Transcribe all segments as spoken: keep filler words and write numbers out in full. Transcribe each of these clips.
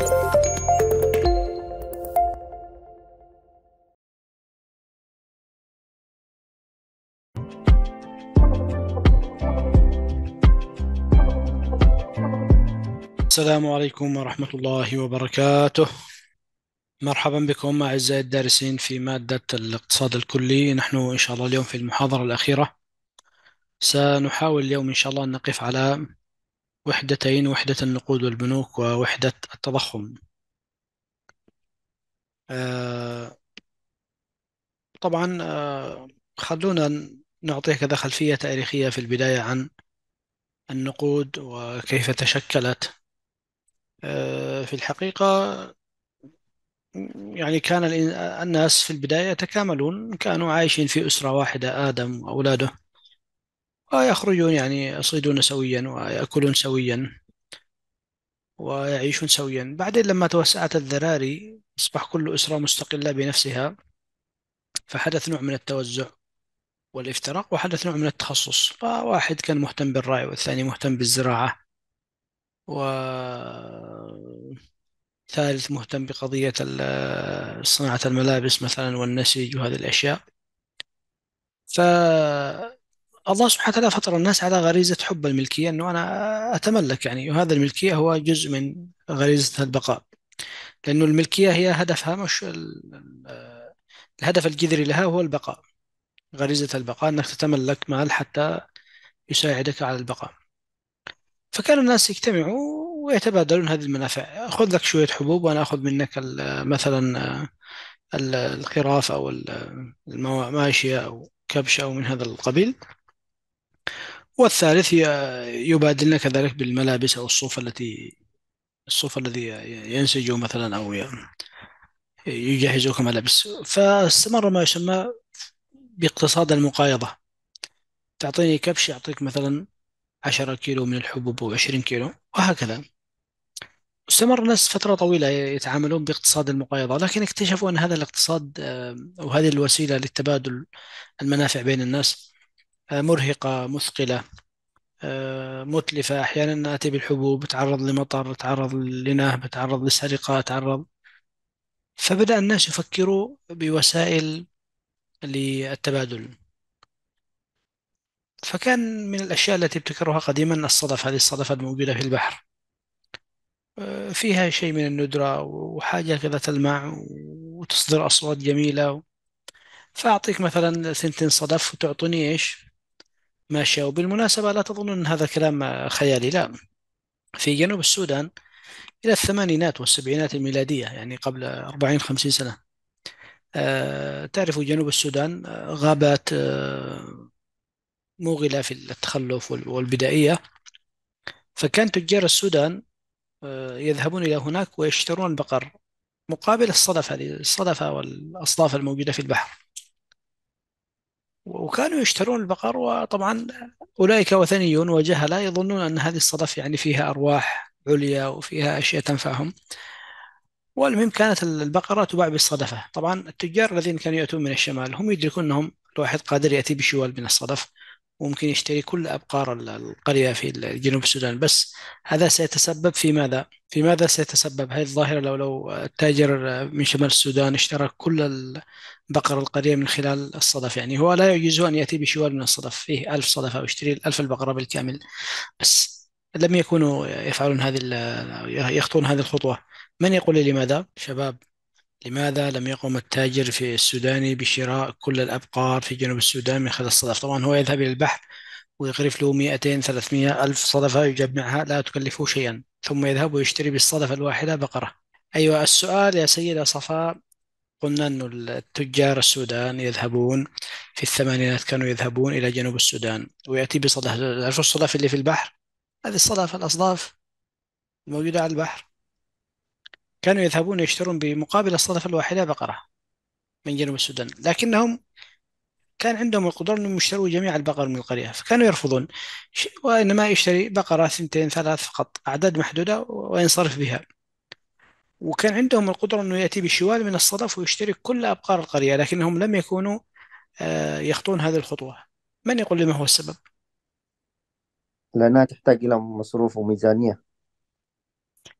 السلام عليكم ورحمة الله وبركاته. مرحبا بكم أعزائي الدارسين في مادة الاقتصاد الكلي. نحن إن شاء الله اليوم في المحاضرة الأخيرة سنحاول اليوم إن شاء الله أن نقف على وحدتين: وحدة النقود والبنوك ووحدة التضخم. آه، طبعا آه، خلونا نعطي كذا خلفية تاريخية في البداية عن النقود وكيف تشكلت. آه، في الحقيقة يعني كان الإن- الناس في البداية يتكاملون، كانوا عايشين في أسرة واحدة، آدم وأولاده، ويخرجون يعني يصيدون سويا ويأكلون سويا ويعيشون سويا. بعدين لما توسعت الذراري أصبح كل أسرة مستقلة بنفسها، فحدث نوع من التوزع والافتراق، وحدث نوع من التخصص، فواحد كان مهتم بالرعي والثاني مهتم بالزراعة، وثالث مهتم بقضية ال- صناعة الملابس مثلا والنسيج وهذه الأشياء. فالله سبحانه وتعالى فطر الناس على غريزة حب الملكية، أنه أنا أتملك يعني، وهذا الملكية هو جزء من غريزة البقاء، لأنه الملكية هي هدفها مش ال- ال- الهدف الجذري لها هو البقاء. غريزة البقاء أنك تتملك مال حتى يساعدك على البقاء. فكان الناس يجتمعوا ويتبادلون هذه المنافع: خذ لك شوية حبوب وأنا أخذ منك ال- مثلا ال- الخراف أو ال- الماشية أو كبش أو من هذا القبيل. والثالث ي- يبادلنا كذلك بالملابس أو الصوف التي الصوف الذي ينسج مثلا أو ي- يجهزه كملابس. فاستمر ما يسمى باقتصاد المقايضة: تعطيني كبش أعطيك مثلا عشرة كيلو من الحبوب أو عشرين كيلو، وهكذا. استمر الناس فترة طويلة يتعاملون باقتصاد المقايضة، لكن اكتشفوا أن هذا الاقتصاد آه، أو هذه الوسيلة للتبادل المنافع بين الناس آه، مرهقة، مثقلة، آه، متلفة. أحيانا نأتي بالحبوب تعرض لمطر، تعرض لنهب، تعرض لسرقة، تعرض. فبدأ الناس يفكروا بوسائل للتبادل. فكان من الأشياء التي ابتكروها قديما الصدف، هذه الصدفة الموجودة في البحر، آه، فيها شيء من الندرة وحاجة كذا تلمع وتصدر أصوات جميلة. فأعطيك مثلا ثنتين صدف وتعطوني إيش؟ ماشية. وبالمناسبة لا تظن أن هذا كلام خيالي، لا. في جنوب السودان إلى الثمانينات والسبعينات الميلادية، يعني قبل أربعين خمسين سنة، آه، تعرف جنوب السودان آه، غابات آه، موغلة في التخلف وال- والبدائية. فكان تجار السودان آه، يذهبون إلى هناك ويشترون البقر مقابل الصدف، هذه الصدفة والأصداف الموجودة في البحر. وكانوا يشترون البقر، وطبعا أولئك وثنيون وجهلة يظنون أن هذه الصدف يعني فيها أرواح عليا وفيها أشياء تنفعهم. والمهم كانت البقرة تباع بالصدفة. طبعا التجار الذين كانوا يأتون من الشمال هم يدركون أنهم الواحد قادر يأتي بشوال من الصدف وممكن يشتري كل أبقار ال- القرية في جنوب السودان. بس هذا سيتسبب في ماذا؟ في ماذا سيتسبب هذه الظاهرة؟ لو لو التاجر من شمال السودان اشترى كل البقر القرية من خلال الصدف، يعني هو لا يعجزه أن يأتي بشوال من الصدف فيه ألف صدفة ويشتري ألف البقرة بالكامل. بس لم يكونوا يفعلون هذه ال- يخطون هذه الخطوة. من يقول لي لماذا؟ شباب، لماذا لم يقم التاجر في السوداني بشراء كل الأبقار في جنوب السودان من خلال الصدف؟ طبعا هو يذهب إلى البحر ويغرف له مئتين ثلاثمئة ألف صدفة يجمعها لا تكلفه شيئا، ثم يذهب ويشتري بالصدفة الواحدة بقرة. أيوة، السؤال يا سيدة صفاء، قلنا أن التجار السودان يذهبون في الثمانينات، كانوا يذهبون إلى جنوب السودان ويأتي بصدف. تعرفوا الصدف اللي في البحر؟ هذه الصدف، الأصداف الموجودة على البحر، كانوا يذهبون يشترون بمقابل الصدفة الواحدة بقرة من جنوب السودان، لكنهم كان عندهم القدرة أنهم يشتروا جميع البقر من القرية، فكانوا يرفضون. ش- وإنما يشتري بقرة ثنتين ثلاث فقط، أعداد محدودة، وينصرف بها. وكان عندهم القدرة أنه يأتي بشوال من الصدف ويشتري كل أبقار القرية، لكنهم لم يكونوا آه، يخطون هذه الخطوة. من يقول لي ما هو السبب؟ لأنها تحتاج إلى مصروف وميزانية.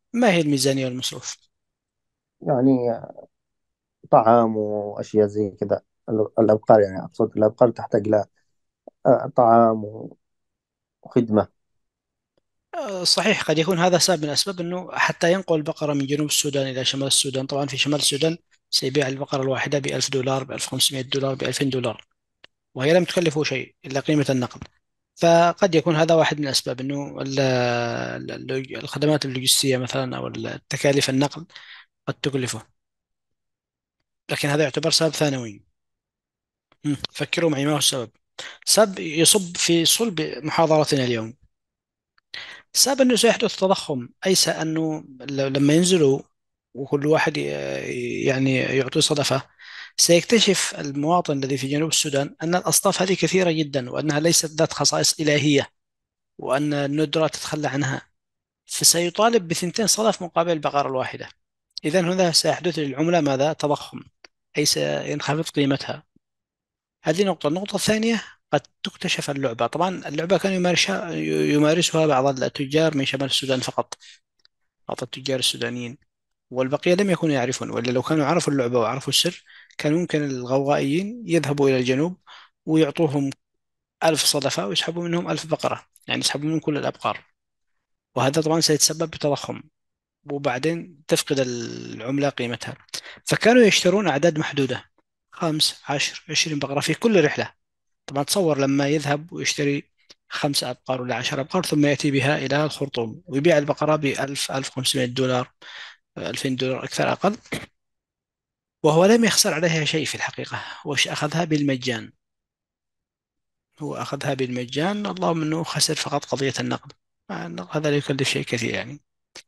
ما هي الميزانية والمصروف؟ يعني طعام وأشياء زي كذا. ال- الأبقار، يعني أقصد الأبقار تحتاج إلى آه، طعام وخدمة. آه، صحيح، قد يكون هذا سبب من الأسباب أنه حتى ينقل البقرة من جنوب السودان إلى شمال السودان. طبعا في شمال السودان سيبيع البقرة الواحدة بألف دولار، بألف وخمسمائة دولار، بألفين دولار، وهي لم تكلفه شيء إلا قيمة النقل. فقد يكون هذا واحد من الأسباب، أنه ال- ال- الخدمات اللوجستية مثلا أو التكاليف النقل قد تكلفه. لكن هذا يعتبر سبب ثانوي. مم. فكروا معي، ما هو السبب؟ سبب يصب في صلب محاضرتنا اليوم. السبب أنه سيحدث تضخم، أي س- أنه ل- لما ينزلوا وكل واحد ي- يعني يعطي صدفة، سيكتشف المواطن الذي في جنوب السودان أن الأصناف هذه كثيرة جدا، وأنها ليست ذات خصائص إلهية، وأن الندرة تتخلى عنها. فسيطالب بثنتين صدف مقابل البقرة الواحدة. إذا هنا سيحدث للعملة ماذا؟ تضخم، أي سينخفض قيمتها. هذه نقطة. النقطة الثانية، قد تكتشف اللعبة. طبعا اللعبة كان يمارسها يمارسها بعض التجار من شمال السودان فقط، بعض التجار السودانيين، والبقية لم يكونوا يعرفون. وإلا لو كانوا عرفوا اللعبة وعرفوا السر، كان ممكن الغوغائيين يذهبوا إلى الجنوب ويعطوهم ألف صدفة ويسحبوا منهم ألف بقرة، يعني يسحبوا من كل الأبقار. وهذا طبعا سيتسبب بتضخم، وبعدين تفقد العملة قيمتها. فكانوا يشترون أعداد محدودة، خمس، عشر، عشرين بقرة في كل رحلة. طبعا تصور لما يذهب ويشتري خمسة أبقار ولا عشر أبقار، ثم يأتي بها إلى الخرطوم ويبيع البقرة بألف، ألف وخمسمائة دولار، ألفين دولار أكثر أقل، وهو لم يخسر عليها شيء في الحقيقة، وش أخذها بالمجان. هو أخذها بالمجان، اللهم أنه خسر فقط قضية النقد. النقد هذا لا يكلف شيء كثير يعني.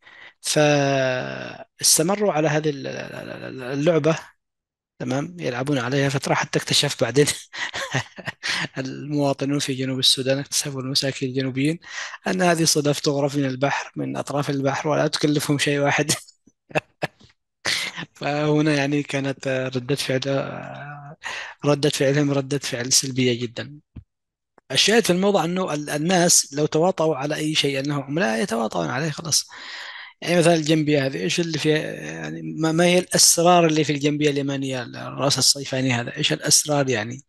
فاستمروا على هذه اللعبة، تمام، يلعبون عليها فترة، حتى اكتشف بعدين المواطنون في جنوب السودان، اكتشفوا المساكين الجنوبيين أن هذه صدف تغرف من البحر، من أطراف البحر، ولا تكلفهم شيء واحد. فهنا يعني كانت ردة فعل ردة فعلهم ردة فعل سلبية جدا. الشاهد في الموضوع أنه ال- الناس لو تواطؤوا على أي شيء أنه عملاء يتواطؤون عليه خلاص. يعني مثلا الجنبية هذه، إيش اللي فيها؟ يعني ما ما هي الأسرار اللي في الجنبية اليمنية، الرأس الصيفاني هذا، إيش الأسرار يعني؟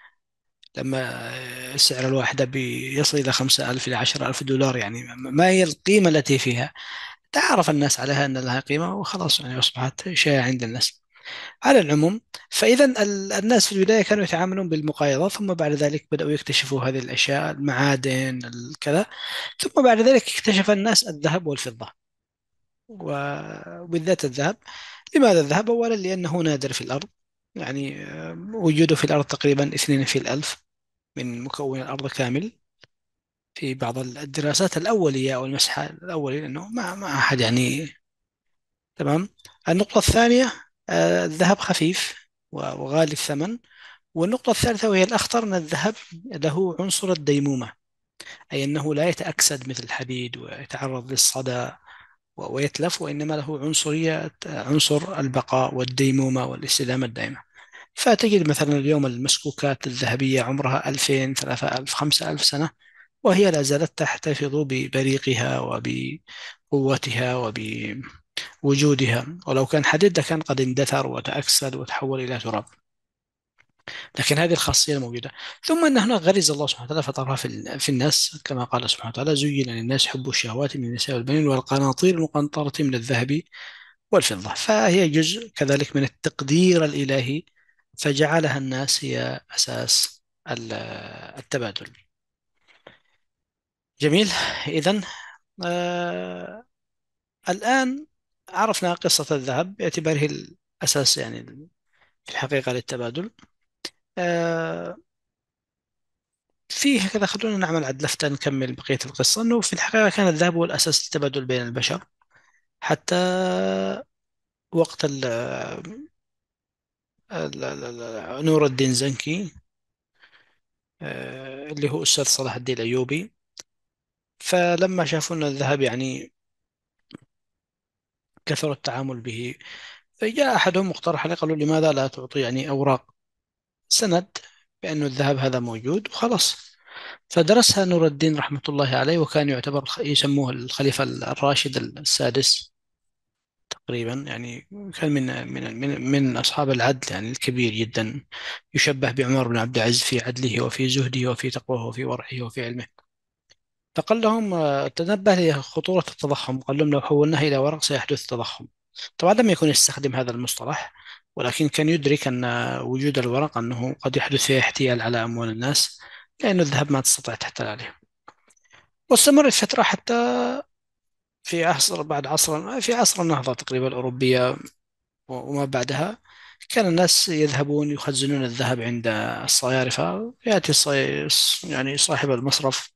لما سعر الواحدة بيصل إلى خمسة ألف إلى عشرة ألف دولار، يعني ما هي القيمة التي فيها؟ تعرف الناس عليها أن لها قيمة وخلاص، يعني أصبحت شيء عند الناس. على العموم، فإذا ال- الناس في البداية كانوا يتعاملون بالمقايضة، ثم بعد ذلك بدأوا يكتشفوا هذه الأشياء، المعادن، الكذا. ثم بعد ذلك اكتشف الناس الذهب والفضة، وبالذات الذهب. لماذا الذهب؟ أولا لأنه نادر في الأرض، يعني آه، وجوده في الأرض تقريبا اثنين في الألف من مكون الأرض كامل، في بعض الدراسات الأولية أو المسح الأولي، لأنه ما ما أحد يعني. تمام. النقطة الثانية، آه، الذهب خفيف وغالي الثمن. والنقطة الثالثة وهي الأخطر، أن الذهب له عنصر الديمومة، أي أنه لا يتأكسد مثل الحديد ويتعرض للصدى و- ويتلف، وإنما له عنصرية، عنصر البقاء والديمومة والاستدامة الدائمة. فتجد مثلا اليوم المسكوكات الذهبية عمرها ألفين، ثلاثة آلاف، خمسة آلاف سنة، وهي لا زالت تحتفظ ببريقها وبقوتها وبوجودها. ولو كان حديد كان قد اندثر وتأكسد وتحول إلى تراب. لكن هذه الخاصية الموجودة. ثم أن هناك غريزة الله سبحانه وتعالى فطرها في ال- في الناس، كما قال سبحانه وتعالى: زين للناس حب الشهوات من النساء والبنين والقناطير المقنطرة من الذهب والفضة. فهي جزء كذلك من التقدير الإلهي، فجعلها الناس هي أساس ال- التبادل. جميل. إذن آه الآن عرفنا قصة الذهب باعتباره الأساس، يعني في الحقيقة للتبادل. آه فيه كذا، خلونا نعمل عد لفتة نكمل بقية القصة. أنه في الحقيقة كان الذهب هو الأساس للتبادل بين البشر، حتى وقت ال ال- ال- ال- نور الدين زنكي، آه، اللي هو أستاذ صلاح الدين الأيوبي. فلما شافوا أن الذهب يعني كثر التعامل به، فجاء أحدهم مقترح عليه، قالوا: لماذا لا تعطي يعني أوراق سند بأن الذهب هذا موجود وخلاص. فدرسها نور الدين رحمة الله عليه، وكان يعتبر يسموه الخليفة الراشد السادس. تقريبا، يعني كان من من من من أصحاب العدل يعني الكبير جدا، يشبه بعمر بن عبد العزيز في عدله وفي زهده وفي تقواه وفي ورعه وفي علمه. فقال لهم آه، تنبه لخطورة التضخم، قال لهم لو حولناه إلى ورق سيحدث تضخم. طبعا لم يكن يستخدم هذا المصطلح، ولكن كان يدرك أن وجود الورق أنه قد يحدث فيه احتيال على أموال الناس، لأن الذهب ما تستطيع تحتال عليه. واستمرت فترة حتى في عصر بعد عصر في عصر النهضة تقريبا الأوروبية وما بعدها، كان الناس يذهبون يخزنون الذهب عند الصيارفة. يأتي الصي... يعني صاحب المصرف،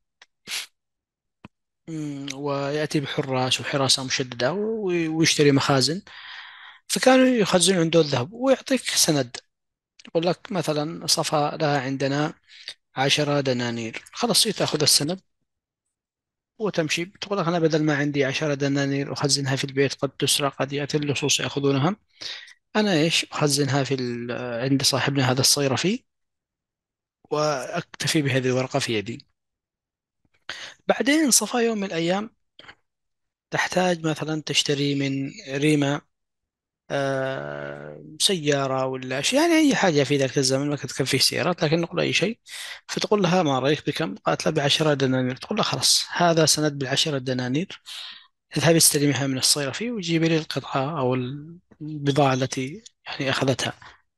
مم، ويأتي بحراس وحراسة مشددة وي- ويشتري مخازن. فكانوا يخزنون عنده الذهب ويعطيك سند، يقول لك مثلا صفى لها عندنا عشرة دنانير، خلاص تأخذ السند وتمشي. تقول لك أنا بدل ما عندي عشرة دنانير أخزنها في البيت قد تسرق، قد يأتي اللصوص يأخذونها، أنا إيش أخزنها في ال- عند صاحبنا هذا الصيرفي، وأكتفي بهذه الورقة في يدي. بعدين صفى يوم من الأيام تحتاج مثلا تشتري من ريما آه، سيارة ولا شيء، يعني أي حاجة في ذاك الزمن ما كانت كان فيه سيارات، لكن نقول أي شيء. فتقول لها ما رأيك بكم؟ قالت له بعشرة دنانير. تقول لها خلاص هذا سند بالعشرة دنانير، اذهبي استلميها من الصيرفي وجيبي لي القطعة أو البضاعة التي يعني أخذتها.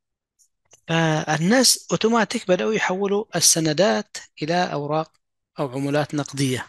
فالناس أوتوماتيك بدأوا يحولوا السندات إلى أوراق أو عملات نقدية،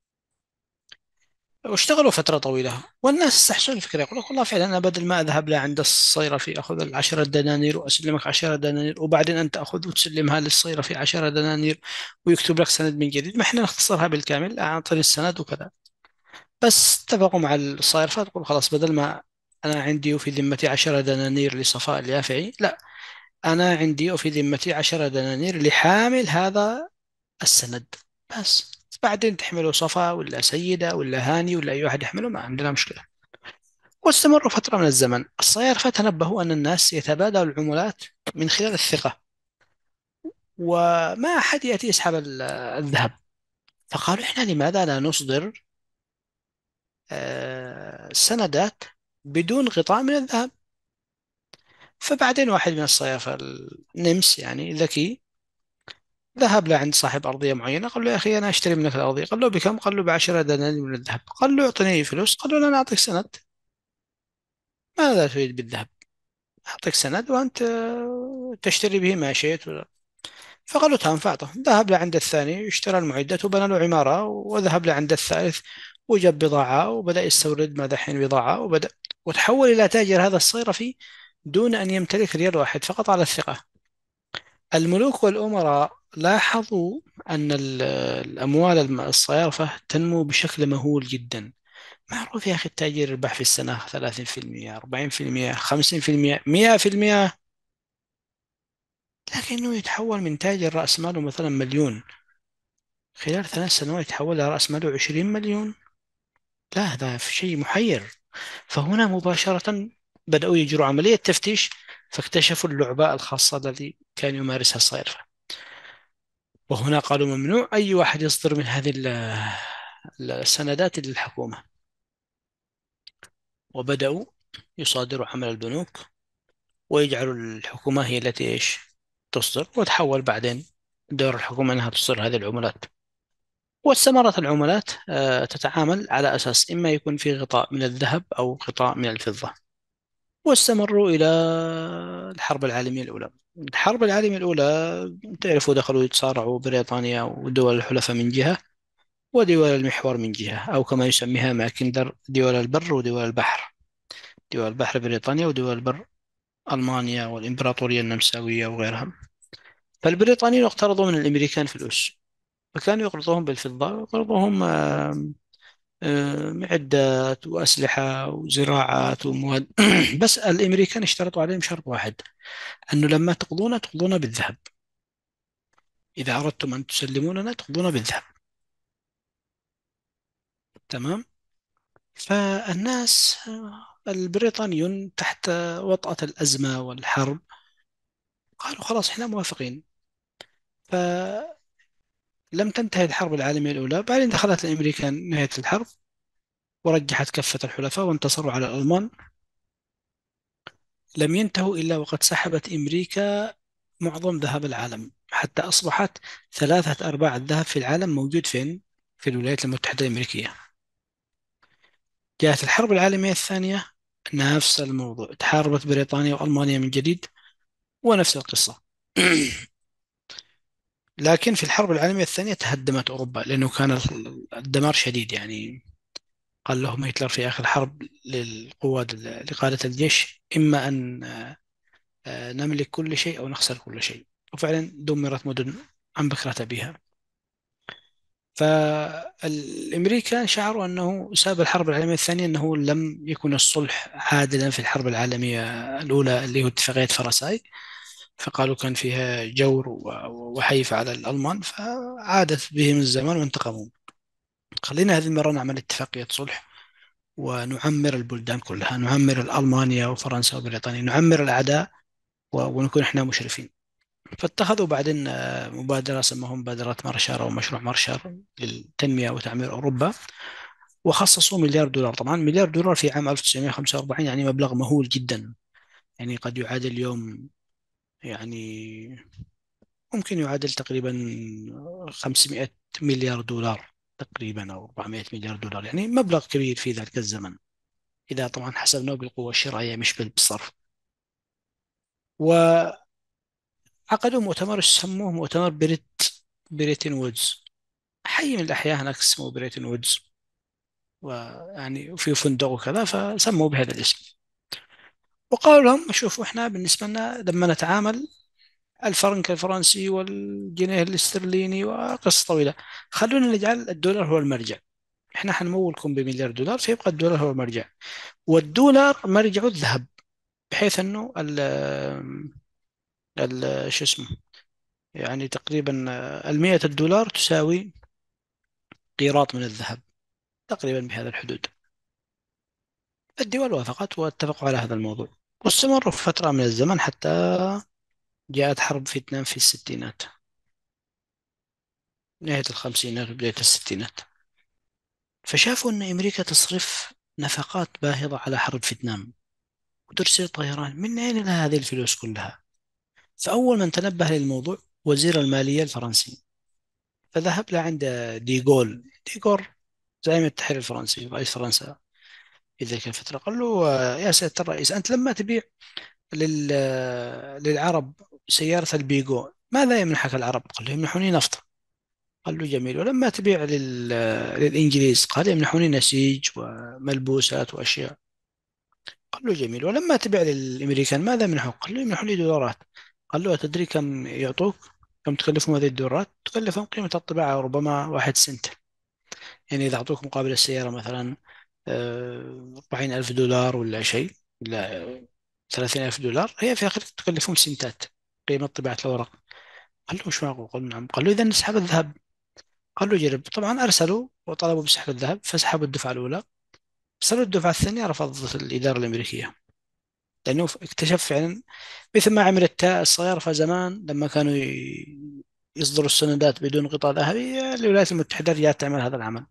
واشتغلوا فترة طويلة. والناس استحسنوا الفكرة، يقول لك والله فعلا أنا بدل ما أذهب لعند الصيرفي أخذ العشرة دنانير وأسلمك عشرة دنانير، وبعدين أنت أخذ وتسلمها للصيرفي عشرة دنانير، ويكتب لك سند من جديد، ما إحنا نختصرها بالكامل، أعطني السند وكذا. بس اتفقوا مع الصيرفة، تقول خلاص بدل ما أنا عندي وفي ذمتي عشرة دنانير لصفاء اليافعي، لا، أنا عندي وفي ذمتي عشرة دنانير لحامل هذا السند. بس بعدين تحمله صفا ولا سيدة ولا هاني ولا أي واحد يحمله، ما عندنا مشكلة. واستمروا فترة من الزمن. الصيارفة تنبهوا أن الناس يتبادلوا العملات من خلال الثقة، وما أحد يأتي يسحب ال- الذهب. فقالوا إحنا لماذا لا نصدر آه، سندات بدون غطاء من الذهب؟ فبعدين واحد من الصيارفة النمس يعني ذكي ذهب لعند صاحب أرضية معينة، قال له يا أخي أنا أشتري منك الأرضية. قال له بكم؟ قال له بعشرة دنانير من الذهب. قال له أعطني فلوس. قال له لا، أنا أعطيك سند. ماذا تريد بالذهب؟ أعطيك سند وأنت تشتري به ما شئت. فقال له تمام، فأعطه. ذهب لعند الثاني اشترى المعدات وبنى له عمارة، وذهب لعند الثالث وجاب بضاعة وبدأ يستورد ما دحين بضاعة، وبدأ وتحول إلى تاجر هذا الصيرفي دون أن يمتلك ريال واحد، فقط على الثقة. الملوك والأمراء لاحظوا أن ال- الأموال الم- الصيارفة تنمو بشكل مهول جدا. معروف يا أخي التاجر يربح في السنة ثلاثين في المئة أربعين في المئة خمسين في المئة مئة في المئة، لكنه يتحول من تاجر رأس ماله مثلا مليون، خلال ثلاث سنوات يتحول إلى رأس ماله عشرين مليون. لا، هذا في شيء محير. فهنا مباشرة بدأوا يجروا عملية تفتيش، فاكتشفوا اللعبة الخاصة التي كان يمارسها الصيرفة. وهنا قالوا ممنوع أي واحد يصدر من هذه ال- السندات للحكومة. وبدأوا يصادروا عمل البنوك، ويجعلوا الحكومة هي التي إيش تصدر، وتحول بعدين دور الحكومة أنها تصدر هذه العملات. واستمرت العملات آه، تتعامل على أساس إما يكون في غطاء من الذهب أو غطاء من الفضة. واستمروا إلى الحرب العالمية الأولى. الحرب العالمية الأولى تعرفوا دخلوا يتصارعوا بريطانيا ودول الحلفاء من جهة، ودول المحور من جهة، أو كما يسميها ماكندر دول البر ودول البحر. دول البحر بريطانيا، ودول البر ألمانيا والإمبراطورية النمساوية وغيرها. فالبريطانيين اقترضوا من الأمريكان فلوس، فكانوا يقرضوهم بالفضة ويقرضوهم آه، آه، معدات وأسلحة وزراعات ومواد. بس الأمريكان اشترطوا عليهم شرط واحد، أنه لما تقضون تقضون بالذهب. إذا أردتم أن تسلموننا تقضون بالذهب. تمام. فالناس آه، البريطانيون تحت وطأة الأزمة والحرب قالوا خلاص احنا موافقين. فلم تنتهي الحرب العالمية الأولى، بعدين دخلت الأمريكان نهاية الحرب ورجحت كفة الحلفاء وانتصروا على الألمان. لم ينتهوا إلا وقد سحبت أمريكا معظم ذهب العالم، حتى أصبحت ثلاثة أرباع الذهب في العالم موجود فين؟ في الولايات المتحدة الأمريكية. جاءت الحرب العالمية الثانية، نفس الموضوع، تحاربت بريطانيا وألمانيا من جديد، ونفس القصة. لكن في الحرب العالمية الثانية تهدمت أوروبا، لأنه كان الدمار شديد يعني. قال لهم هتلر في آخر الحرب للقوات لقادة الجيش: إما أن آه، نملك كل شيء أو نخسر كل شيء. وفعلا دمرت مدن عن بكرة بها. فالأمريكان شعروا أنه سبب الحرب العالمية الثانية أنه لم يكن الصلح عادلا في الحرب العالمية الأولى، اللي هو اتفاقية فرساي. فقالوا كان فيها جور و- وحيف على الألمان، فعادت بهم الزمان وانتقموا. خلينا هذه المرة نعمل اتفاقية صلح، ونعمر البلدان كلها، نعمر ألمانيا وفرنسا وبريطانيا، نعمر الأعداء و- ونكون احنا مشرفين. فاتخذوا بعدين آه، مبادرة سموها مبادرة مارشال أو مشروع مارشال للتنمية وتعمير أوروبا. وخصصوا مليار دولار. طبعا مليار دولار في عام ألف وتسعمائة وخمسة وأربعين يعني مبلغ مهول جدا. يعني قد يعادل اليوم، يعني ممكن يعادل تقريبا خمسمائة مليار دولار تقريبا، أو أربعمائة مليار دولار، يعني مبلغ كبير في ذلك الزمن، إذا طبعا حسبناه بالقوة الشرائية مش بالصرف. وعقدوا مؤتمر سموه مؤتمر بريت بريتن وودز. حي من الأحياء هناك اسمه بريتن وودز، ويعني في فندق وكذا، فسموا بهذا الاسم. وقالوا لهم شوفوا احنا بالنسبة لنا لما نتعامل، الفرنك الفرنسي والجنيه الاسترليني وقصة طويلة، خلونا نجعل الدولار هو المرجع. احنا حنمولكم بمليار دولار، فيبقى الدولار هو المرجع، والدولار مرجعه الذهب. بحيث انه ال ال شو اسمه، يعني تقريبا المئة الدولار تساوي قيراط من الذهب، تقريبا بهذا الحدود. الدول وافقت واتفقوا على هذا الموضوع، واستمروا في فترة من الزمن حتى جاءت حرب فيتنام في الستينات، نهاية الخمسينات وبداية الستينات. فشافوا أن أمريكا تصرف نفقات باهظة على حرب فيتنام، وترسل طيران. من أين لها هذه الفلوس كلها؟ فأول من تنبه للموضوع وزير المالية الفرنسي، فذهب لعند ديغول ديغول زعيم التحرير الفرنسي، رئيس فرنسا في ذيك الفترة. قال له آه، يا سيادة الرئيس، أنت لما تبيع لل... للعرب سيارة البيجو، ماذا يمنحك العرب؟ قال له يمنحوني نفط. قال له جميل. ولما تبيع لل... للإنجليز؟ قال يمنحوني نسيج وملبوسات وأشياء. قال له جميل. ولما تبيع للأمريكان ماذا يمنحوك؟ قال له يمنحوا لي دولارات. قال له أتدري كم يعطوك؟ كم تكلفهم هذه الدولارات؟ تكلفهم قيمة الطباعة ربما واحد سنت. يعني إذا أعطوك مقابل السيارة مثلا آه، أربعين ألف دولار ولا شيء، ولا ثلاثين ألف دولار، هي في الآخر تكلفهم سنتات قيمة طباعة الورق. قال له مش معقول. قال نعم. قال له إذا نسحب الذهب. قال له جرب. طبعا أرسلوا وطلبوا بسحب الذهب، فسحبوا الدفعة الأولى. أرسلوا الدفعة الثانية، رفضت الإدارة الأمريكية، لأنه اكتشف فعلا مثل ما عملت الصيارفة زمان لما كانوا ي- يصدروا السندات بدون غطاء ذهبي. الولايات المتحدة رجعت تعمل هذا العمل.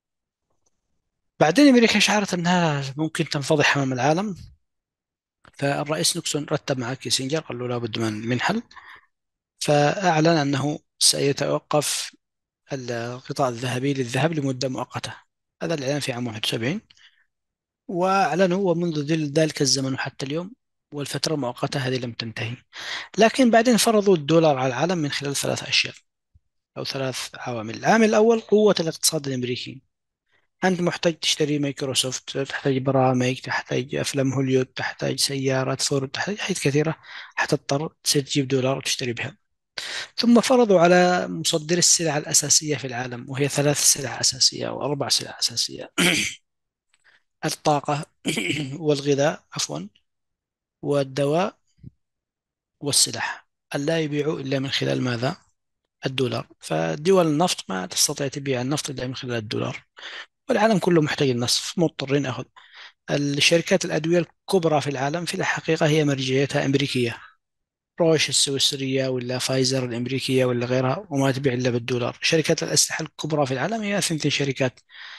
بعدين أمريكا شعرت أنها ممكن تنفضح أمام العالم، فالرئيس نيكسون رتب مع كيسنجر، قال له لابد من من حل. فأعلن أنه سيتوقف الغطاء الذهبي للذهب لمدة مؤقتة. هذا الإعلان في عام واحد وسبعين، وأعلنوا، ومنذ ذل- ذلك الزمن وحتى اليوم والفترة المؤقتة هذه لم تنتهي. لكن بعدين فرضوا الدولار على العالم من خلال ثلاث أشياء أو ثلاث عوامل. العامل الأول قوة الاقتصاد الأمريكي. أنت محتاج تشتري مايكروسوفت، تحتاج برامج، تحتاج أفلام هوليوود، تحتاج سيارات فورد، تحتاج حاجات كثيرة، حتضطر تصير تجيب دولار وتشتري بها. ثم فرضوا على مصدر السلع الأساسية في العالم، وهي ثلاث سلع أساسية أو أربع سلع أساسية: الطاقة والغذاء عفوا، والدواء، والسلاح، ألا يبيعوا إلا من خلال ماذا؟ الدولار. فدول النفط ما تستطيع تبيع النفط إلا من خلال الدولار، والعالم كله محتاج النصف، مضطرين أخذ. الشركات الأدوية الكبرى في العالم في الحقيقة هي مرجعيتها أمريكية، روش السويسرية ولا فايزر الأمريكية ولا غيرها، وما تبيع إلا بالدولار. شركات الأسلحة الكبرى في العالم هي ثنتين شركات: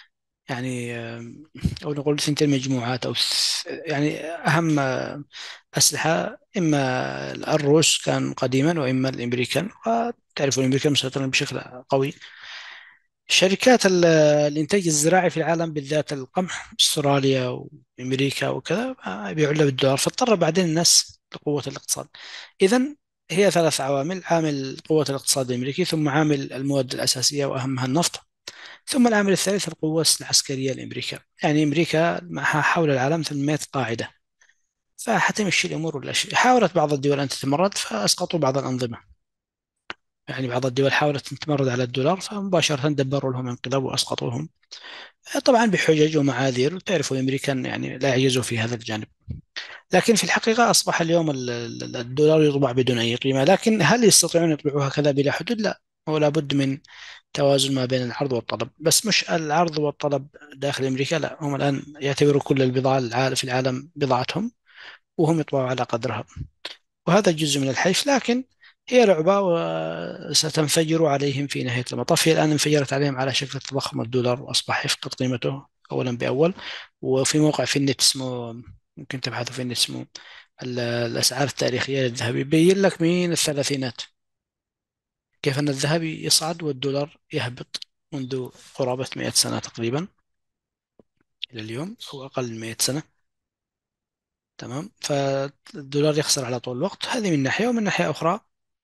يعني آه، أو نقول ثنتين مجموعات، أو ث- يعني أهم آه، أسلحة، إما الروس كان قديما وإما الأمريكان، وتعرف الأمريكان مسيطرين بشكل قوي. شركات ال- الإنتاج الزراعي في العالم بالذات القمح، أستراليا وأمريكا وكذا، آه، يبيعوا له بالدولار، فاضطر بعدين الناس لقوة الاقتصاد. إذا هي ثلاث عوامل: عامل قوة الاقتصاد الأمريكي، ثم عامل المواد الأساسية وأهمها النفط، ثم العامل الثالث القوة العسكرية الأمريكا. يعني أمريكا معها حول العالم ثمانمائة قاعدة، فحتمشي الأمور ولا شيء. حاولت بعض الدول أن تتمرد فأسقطوا بعض الأنظمة، يعني بعض الدول حاولت أن تتمرد على الدولار فمباشرة دبروا لهم انقلاب وأسقطوهم، طبعا بحجج ومعاذير، وتعرفوا الأمريكان يعني لا يعجزوا في هذا الجانب. لكن في الحقيقة أصبح اليوم ال- ال- الدولار يطبع بدون أي قيمة، لكن هل يستطيعون يطبعوها كذا بلا حدود؟ لا، ولا بد من توازن ما بين العرض والطلب. بس مش العرض والطلب داخل أمريكا، لا، هم الآن يعتبروا كل البضاعة العال- في العالم بضاعتهم، وهم يطبعوا على قدرها، وهذا جزء من الحيف. لكن هي لعبة وستنفجر عليهم في نهاية المطاف. هي الآن انفجرت عليهم على شكل تضخم الدولار، وأصبح يفقد قيمته أولا بأول. وفي موقع في النت اسمه، ممكن تبحثوا في النت، اسمه ال- الأسعار التاريخية للذهب، يبين لك من الثلاثينات كيف أن الذهب يصعد والدولار يهبط منذ قرابة مئة سنة تقريبا إلى اليوم، أو أقل من مئة سنة. تمام، فالدولار يخسر على طول الوقت. هذه من ناحية، ومن ناحية أخرى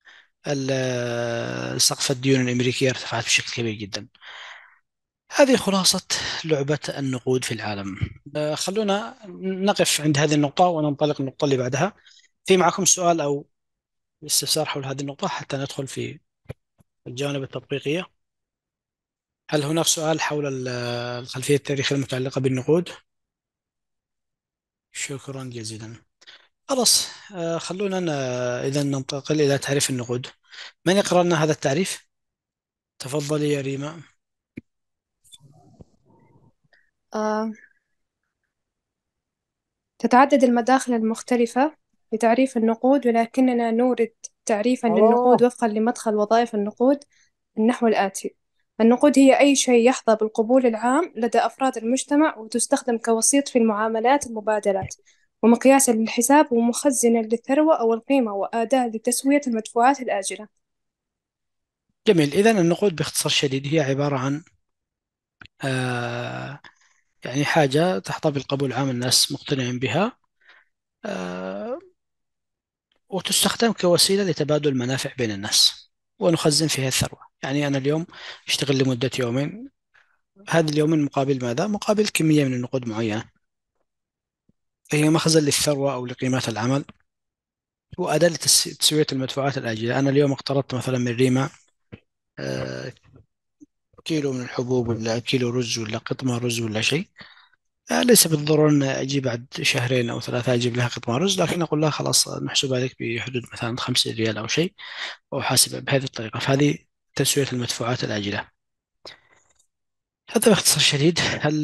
ال- سقف الديون الأمريكية ارتفعت بشكل كبير جدا. هذه خلاصة لعبة النقود في العالم. آه، خلونا نقف عند هذه النقطة وننطلق النقطة اللي بعدها. في معكم سؤال أو استفسار حول هذه النقطة حتى ندخل في الجوانب التطبيقية؟ هل هناك سؤال حول ال- الخلفية التاريخية المتعلقة بالنقود؟ شكرا جزيلا. خلاص، آه، خلونا ن- إذا ننتقل إلى تعريف النقود. من يقرأ لنا هذا التعريف؟ تفضلي يا ريما. آه، تتعدد المداخل المختلفة لتعريف النقود، ولكننا نورد تعريفا للنقود أوه. وفقا لمدخل وظائف النقود النحو الآتي: النقود هي أي شيء يحظى بالقبول العام لدى أفراد المجتمع، وتستخدم كوسيط في المعاملات المبادلات، ومقياسا للحساب، ومخزنا للثروة أو القيمة، وأداة لتسوية المدفوعات الآجلة. جميل. إذا النقود باختصار شديد هي عبارة عن آه يعني حاجة تحظى بالقبول العام، الناس مقتنعين بها، آه وتستخدم كوسيلة لتبادل المنافع بين الناس، ونخزن فيها الثروة. يعني أنا اليوم أشتغل لمدة يومين، هذه اليومين مقابل ماذا؟ مقابل كمية من النقود معينة، فهي مخزن للثروة أو لقيمة العمل، وأداة لتسوية المدفوعات الآجلة. أنا اليوم اقترضت مثلا من ريما آه، كيلو من الحبوب، ولا كيلو رز، ولا قطمة رز، ولا شيء. آه، ليس بالضرورة أن أجي بعد شهرين أو ثلاثة أجيب لها قطمة رز، لكن أقول لها خلاص نحسبها لك بحدود مثلا خمسين ريال أو شيء، وأحاسبها بهذه الطريقة. فهذه تسوية المدفوعات الآجلة. هذا باختصار شديد. هل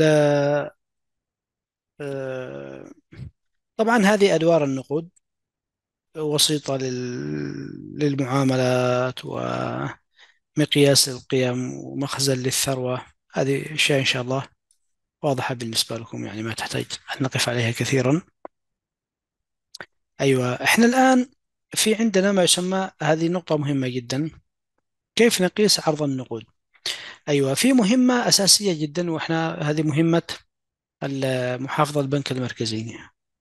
آه، طبعا هذه أدوار النقود: وسيطة لل- للمعاملات، ومقياس القيم، ومخزن للثروة. هذه أشياء إن شاء الله واضحة بالنسبة لكم، يعني ما تحتاج أن نقف عليها كثيرا. أيوة، إحنا الآن في عندنا ما يسمى، هذه نقطة مهمة جدا: كيف نقيس عرض النقود؟ أيوة، في مهمة أساسية جدا، وإحنا هذه مهمة ال- محافظ البنك المركزي.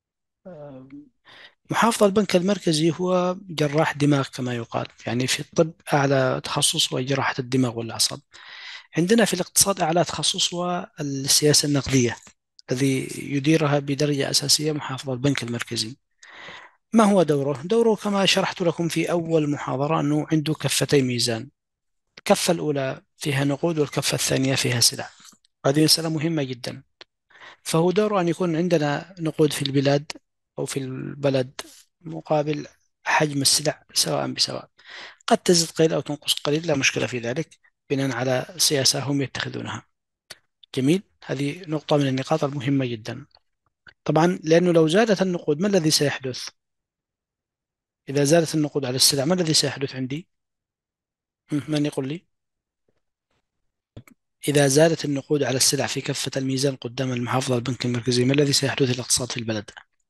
محافظ البنك المركزي هو جراح دماغ كما يقال، يعني في الطب أعلى تخصص هو جراحة الدماغ والأعصاب. عندنا في الاقتصاد أعلى تخصص هو السياسة النقدية، الذي يديرها بدرجة أساسية محافظ البنك المركزي. ما هو دوره؟ دوره كما شرحت لكم في أول محاضرة، أنه عنده كفتي ميزان: الكفة الأولى فيها نقود، والكفة الثانية فيها سلع. هذه مسألة مهمة جدا. فهو دوره أن يكون عندنا نقود في البلاد أو في البلد مقابل حجم السلع سواء بسواء. قد تزيد قليل أو تنقص قليل، لا مشكلة في ذلك، بناء على سياسة هم يتخذونها. جميل. هذه نقطة من النقاط المهمة جدا. طبعا لأنه لو زادت النقود ما الذي سيحدث؟ إذا زادت النقود على السلع ما الذي سيحدث عندي؟ هم، من يقول لي؟ إذا زادت النقود على السلع في كفة الميزان قدام المحافظة البنك المركزي، ما الذي سيحدث للاقتصاد في البلد؟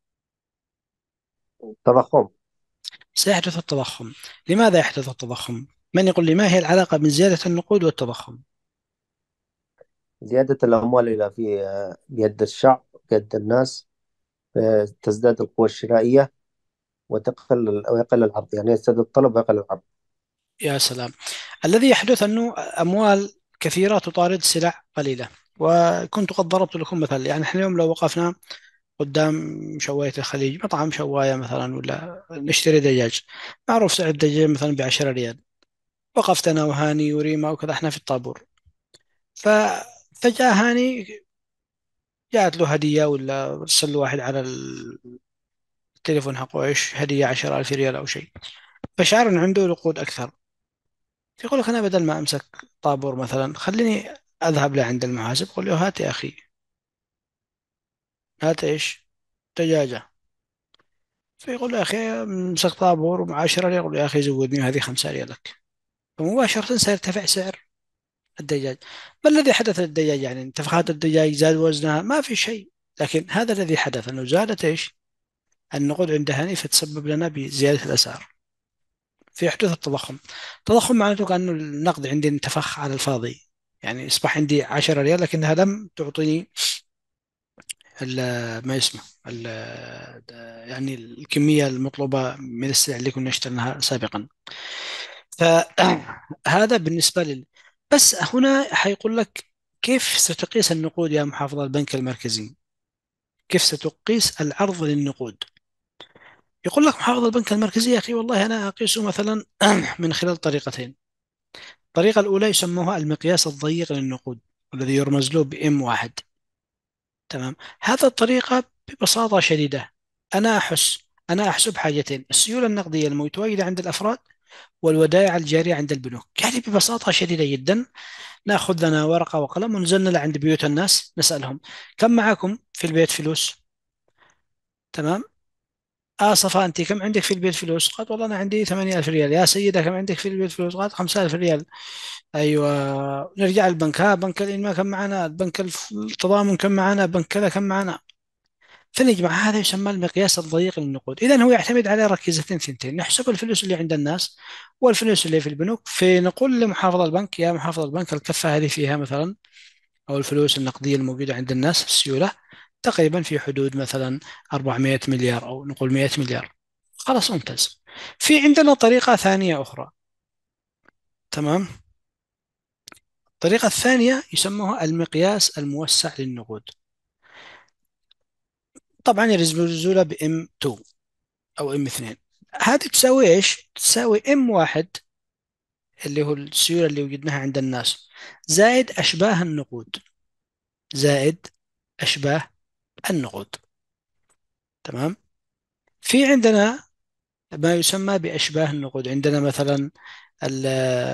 تضخم. سيحدث التضخم. لماذا يحدث التضخم؟ من يقول لي ما هي العلاقة بين زيادة النقود والتضخم؟ زيادة الأموال إلى في آه، بيد الشعب، بيد الناس، آه، تزداد القوة الشرائية وتقل ويقل العرض، يعني يزداد الطلب ويقل العرض. يا سلام. الذي يحدث أنه أموال كثيرة تطارد سلع قليلة. وكنت قد ضربت لكم مثال، يعني احنا اليوم لو وقفنا قدام شواية الخليج، مطعم شواية مثلا، ولا نشتري دجاج، معروف سعر الدجاج مثلا بعشرة ريال. وقفت أنا وهاني وريما وكذا، احنا في الطابور، ففجأة هاني جاءت له هدية، ولا رسل له واحد على التليفون حقه ايش هدية عشرة ألف ريال أو شيء، فشعر أن عنده نقود أكثر. يقول لك أنا بدل ما أمسك طابور مثلا، خليني أذهب لعند المحاسب، قل له هات يا أخي، هات إيش، دجاجة. فيقول له يا أخي امسك طابور ومع عشرة ريال، يقول له يا أخي زودني هذه خمسة ريال لك. فمباشرة سيرتفع سعر الدجاج. ما الذي حدث للدجاج؟ يعني انتفاخات الدجاج، زاد وزنها؟ ما في شيء. لكن هذا الذي حدث أنه زادت إيش النقود عند هاني، فتسبب لنا بزيادة الأسعار في حدوث التضخم. التضخم معناته كأنه النقد عندي انتفخ على الفاضي، يعني أصبح عندي عشرة ريال لكنها لم تعطيني ال- ما اسمه ال- يعني الكمية المطلوبة من السلع اللي كنا اشتريناها سابقا. فهذا بالنسبة لل بس هنا حيقول لك كيف ستقيس النقود يا محافظ البنك المركزي؟ كيف ستقيس العرض للنقود؟ يقول لك محافظ البنك المركزي يا أخي والله أنا أقيسه مثلا من خلال طريقتين. الطريقة الأولى يسموها المقياس الضيق للنقود، والذي يرمز له بإم واحد. تمام. هذا الطريقة ببساطة شديدة، أنا أحس أنا أحسب حاجتين: السيولة النقدية المتواجدة عند الأفراد، والودائع الجارية عند البنوك. يعني ببساطة شديدة جدا، ناخذ لنا ورقة وقلم ونزلنا لعند بيوت الناس نسألهم كم معكم في البيت فلوس؟ تمام. آه صفا أنت كم عندك في البيت فلوس؟ قالت والله أنا عندي ثمانية ألف ريال. يا سيدة كم عندك في البيت فلوس؟ قالت خمسة آلاف ريال. أيوة. نرجع البنك، ها بنك الإنماء كم معنا؟ البنك الف- التضامن كم معنا؟ بنك كذا كم معنا؟ فنجمع. هذا يسمى المقياس الضيق للنقود. إذا هو يعتمد على ركيزتين ثنتين: نحسب الفلوس اللي عند الناس والفلوس اللي في البنوك، فنقول لمحافظ البنك يا محافظ البنك الكفة هذه فيها مثلا، أو الفلوس النقدية الموجودة عند الناس السيولة تقريبا في حدود مثلا أربعمائة مليار، أو نقول مائة مليار. خلاص ممتاز. في عندنا طريقة ثانية أخرى. تمام. الطريقة الثانية يسموها المقياس الموسع للنقود. طبعا يرمزوا لها ب إم اثنين أو إم اثنين. هذه تساوي إيش؟ تساوي إم واحد اللي هو السيولة اللي وجدناها عند الناس، زائد أشباه النقود، زائد أشباه النقود. تمام. في عندنا ما يسمى بأشباه النقود. عندنا مثلا ال-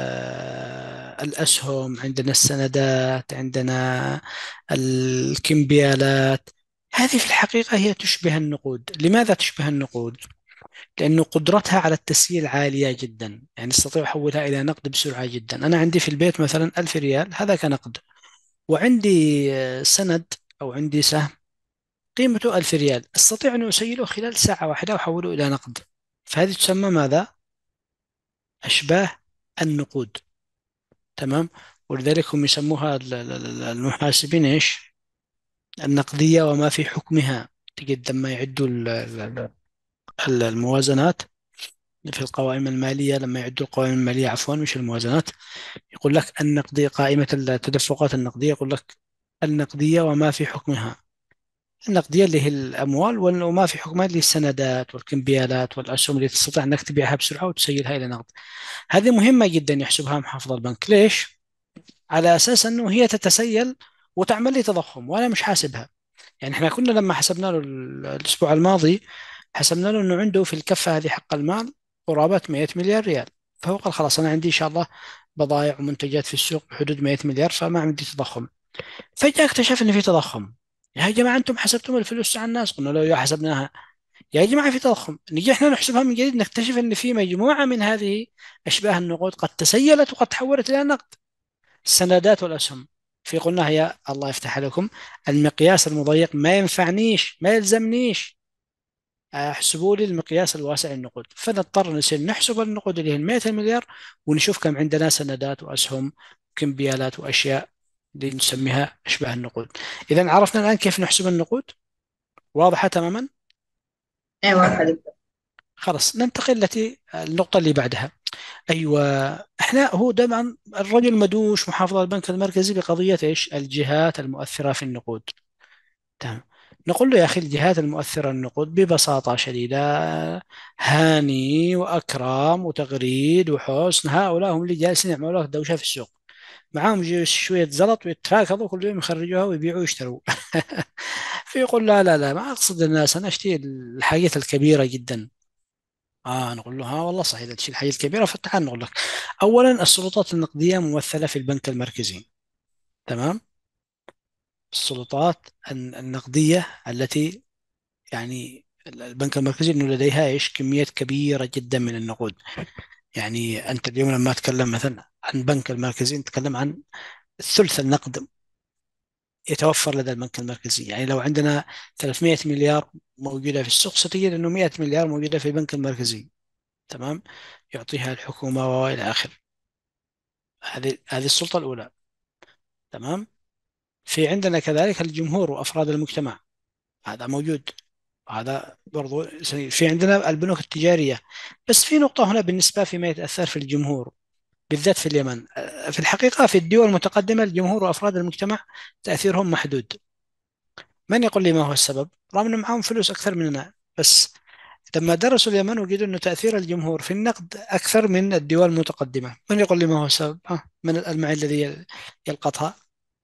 الأسهم، عندنا السندات، عندنا الكمبيالات. هذه في الحقيقة هي تشبه النقود. لماذا تشبه النقود؟ لأنه قدرتها على التسييل عالية جدا، يعني استطيع أحولها إلى نقد بسرعة جدا. أنا عندي في البيت مثلا ألف ريال، هذا كنقد. وعندي آه، سند أو عندي سهم قيمته ألف ريال، أستطيع أن أسيله خلال ساعة واحدة وأحوله إلى نقد. فهذه تسمى ماذا؟ أشباه النقود. تمام. ولذلك هم يسموها ال- ال- ال- المحاسبين إيش؟ النقدية وما في حكمها. تجد لما يعدوا ال- ال- ال- الموازنات في القوائم المالية، لما يعدوا القوائم المالية عفوا مش الموازنات، يقول لك النقدية، قائمة التدفقات النقدية، يقول لك النقدية وما في حكمها. النقدية اللي هي الأموال، وما في حكمها اللي هي السندات والكمبيالات والأسهم اللي تستطيع أنك تبيعها بسرعة وتسيلها إلى نقد. هذه مهمة جدا يحسبها محافظ البنك. ليش؟ على أساس أنه هي تتسيل وتعمل لي تضخم وأنا مش حاسبها. يعني احنا كنا لما حسبنا له ال- الأسبوع الماضي، حسبنا له أنه عنده في الكفة هذه حق المال قرابة مائة مليار ريال. فهو قال خلاص أنا عندي إن شاء الله بضائع ومنتجات في السوق بحدود مائة مليار، فما عندي تضخم. فجأة اكتشف ان في تضخم. يا جماعة انتم حسبتم الفلوس على الناس؟ قلنا له يا حسبناها. يا جماعة في تضخم. نيجي احنا نحسبها من جديد، نكتشف ان في مجموعة من هذه اشباه النقود قد تسيلت وقد تحولت الى نقد: السندات والاسهم. في قلنا يا الله يفتح عليكم، المقياس المضيق ما ينفعنيش، ما يلزمنيش، احسبوا لي المقياس الواسع النقود. فنضطر نصير نحسب النقود اللي هي مئة مليار، ونشوف كم عندنا سندات واسهم وكمبيالات واشياء اللي نسميها اشباه النقود. اذا عرفنا الان كيف نحسب النقود، واضحه تماما. ايوه خليك. خلاص ننتقل التي النقطه اللي بعدها. ايوه، احنا هو طبعا الرجل مدوش محافظ البنك المركزي بقضيه ايش؟ الجهات المؤثره في النقود. تمام. نقول له يا أخي الجهات المؤثرة النقود ببساطة شديدة، هاني وأكرم وتغريد وحسن، هؤلاء هم اللي جالسين يعملوا لك دوشة في السوق، معاهم جي- شوية زلط ويتراكضوا كل يوم يخرجوها ويبيعوا ويشتروا. فيقول لا لا لا، ما أقصد الناس، أنا أشتري الحاجات الكبيرة جدا. آه نقول له ها والله صحيح، تشتري الحاجات الكبيرة، فتعال نقول لك. أولا السلطات النقدية ممثلة في البنك المركزي. تمام. السلطات الن- النقدية التي يعني البنك المركزي انه لديها ايش؟ كميات كبيره جدا من النقود. يعني انت اليوم لما تتكلم مثلا عن البنك المركزي نتكلم عن ثلث النقد يتوفر لدى البنك المركزي. يعني لو عندنا ثلاثمئة مليار موجوده في السوق، ستجد انه مئة مليار موجوده في البنك المركزي. تمام. يعطيها الحكومه والى اخره. هذه هذه السلطه الاولى. تمام. في عندنا كذلك الجمهور وافراد المجتمع، هذا موجود. هذا برضو في عندنا البنوك التجارية. بس في نقطة هنا بالنسبة فيما يتأثر في الجمهور، بالذات في اليمن. في الحقيقة في الدول المتقدمة الجمهور وأفراد المجتمع تأثيرهم محدود. من يقول لي ما هو السبب؟ رغم أنه معهم فلوس أكثر مننا، بس لما درسوا اليمن وجدوا أن تأثير الجمهور في النقد أكثر من الدول المتقدمة. من يقول لي ما هو السبب؟ آه من المعي الذي يلقطها؟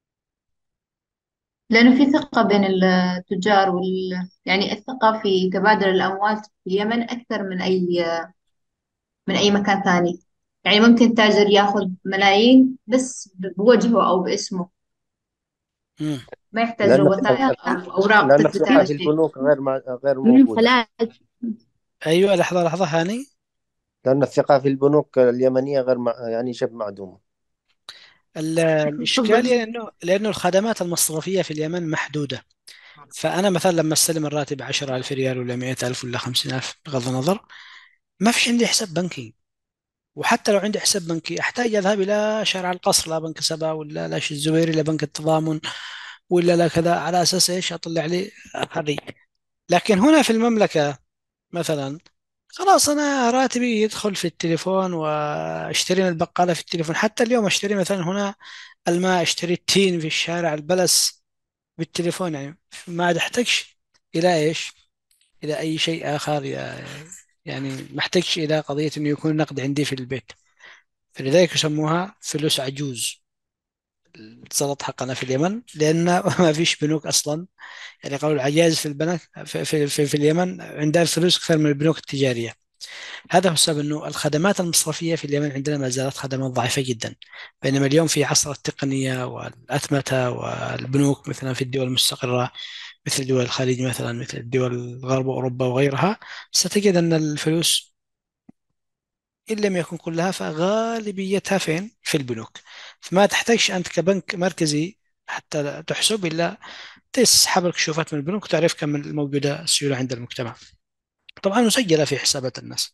لأنه في ثقة بين التجار وال يعني الثقة في تبادل الأموال في اليمن أكثر من أي من أي مكان ثاني. يعني ممكن تاجر ياخذ ملايين بس بوجهه أو باسمه، مم. ما يحتاج له لأن وثائق أو أوراق لأن تثبت الثقة أي في شيء. البنوك غير مع... غير من موجودة. الفلاح. أيوة، لحظة لحظة هاني. لأن الثقة في البنوك اليمنية غير مع... يعني شبه معدومة. ال- الإشكالية تفضل. لأنه لأنه الخدمات المصرفية في اليمن محدودة. فأنا مثلا لما أستلم الراتب عشرة ألف ريال ولا مئة ألف ولا خمسين ألف بغض النظر، ما فيش عندي حساب بنكي. وحتى لو عندي حساب بنكي أحتاج أذهب إلى شارع القصر، لا بنك سبا ولا لا شيء الزبيري، لا بنك التضامن، ولا لا كذا، على أساس إيش؟ أطلع لي هذه. لكن هنا في المملكة مثلا، خلاص أنا راتبي يدخل في التليفون واشتري من البقالة في التليفون. حتى اليوم اشتري مثلا هنا الماء، اشتري التين في الشارع البلس بالتليفون. يعني ما عاد احتاجش الى ايش؟ الى اي شيء اخر. يا- يعني ما احتاجش الى قضيه انه يكون نقد عندي في البيت. فلذلك يسموها فلوس عجوز، الزلط حقنا في اليمن، لان ما فيش بنوك اصلا. يعني قالوا العجائز في البنك في, في, في, في اليمن عندها الفلوس اكثر من البنوك التجاريه. هذا هو السبب انه الخدمات المصرفيه في اليمن عندنا ما زالت خدمات ضعيفه جدا. بينما اليوم في عصر التقنيه والاتمته والبنوك مثلا في الدول المستقره، مثل دول الخليج مثلا، مثل دول غرب اوروبا وغيرها، ستجد ان الفلوس ان لم يكن كلها فغالبيتها فين؟ في البنوك. فما تحتاجش انت كبنك مركزي حتى تحسب، الا تسحب الكشوفات من البنوك وتعرف كم الموجوده السيوله عند المجتمع، طبعا مسجله في حسابات الناس.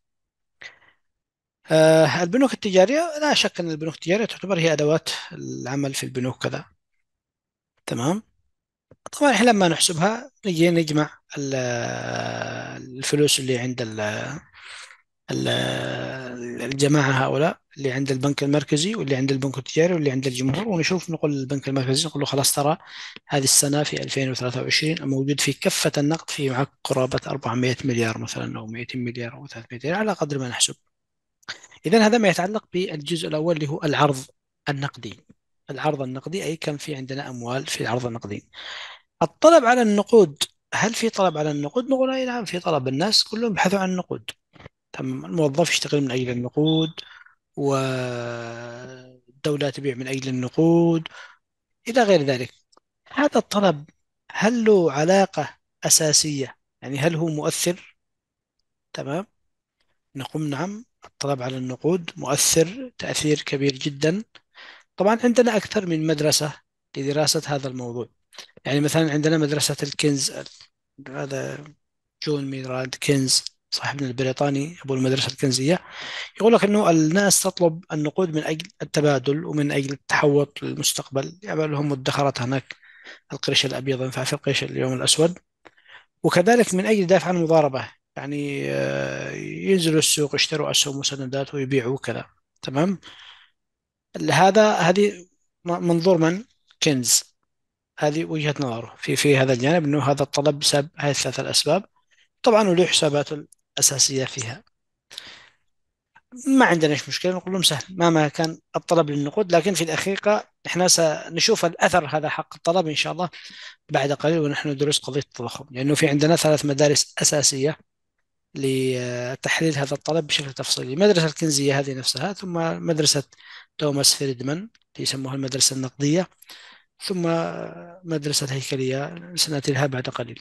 آه، البنوك التجارية لا شك أن البنوك التجارية تعتبر هي أدوات العمل في البنوك كذا. تمام. طبعا احنا لما نحسبها نجي نجمع ال- الفلوس اللي عند ال- ال- الجماعة هؤلاء اللي عند البنك المركزي واللي عند البنك التجاري واللي عند الجمهور، ونشوف نقول للبنك المركزي، نقول له خلاص ترى هذه السنة في ألفين وثلاثة وعشرين موجود في كفة النقد في معك قرابة أربعمئة مليار مثلا أو مئتين مليار أو ثلاثمئة مليار على قدر ما نحسب. إذا هذا ما يتعلق بالجزء الأول اللي هو العرض النقدي. العرض النقدي أي كم في عندنا أموال في العرض النقدي. الطلب على النقود، هل في طلب على النقود؟ نقول أي نعم في طلب، الناس كلهم يبحثوا عن النقود. تمام. الموظف يشتغل من أجل النقود، والدولة تبيع من أجل النقود، إلى غير ذلك. هذا الطلب هل له علاقة أساسية؟ يعني هل هو مؤثر؟ تمام. نقول نعم، الطلب على النقود مؤثر تأثير كبير جدا. طبعا عندنا أكثر من مدرسة لدراسة هذا الموضوع. يعني مثلا عندنا مدرسة الكنز، هذا جون ميراد كينز صاحبنا البريطاني أبو المدرسة الكنزية، يقول لك أنه الناس تطلب النقود من أجل التبادل ومن أجل التحوط للمستقبل، يعمل لهم مدخرات هناك، القرش الأبيض ينفع في القرش اليوم الأسود، وكذلك من أجل دافع عن المضاربة، يعني آه، ينزلوا السوق يشتروا أسهم وسندات ويبيعوا كذا. تمام. هذا هذه منظور من كينز، هذه وجهة نظره في في هذا الجانب، أنه هذا الطلب بسبب هذه الثلاث الأسباب. طبعا وله حساباته الأساسية فيها. ما عندنا إيش مشكلة، نقول لهم سهل مهما كان الطلب للنقود، لكن في الحقيقة نحن سنشوف الأثر هذا حق الطلب إن شاء الله بعد قليل ونحن ندرس قضية التضخم، لأنه في عندنا ثلاث مدارس أساسية لتحليل هذا الطلب بشكل تفصيلي. مدرسة الكنزية هذه نفسها، ثم مدرسة توماس فريدمان اللي يسموها المدرسة النقدية، ثم مدرسة هيكلية سنأتي لها بعد قليل.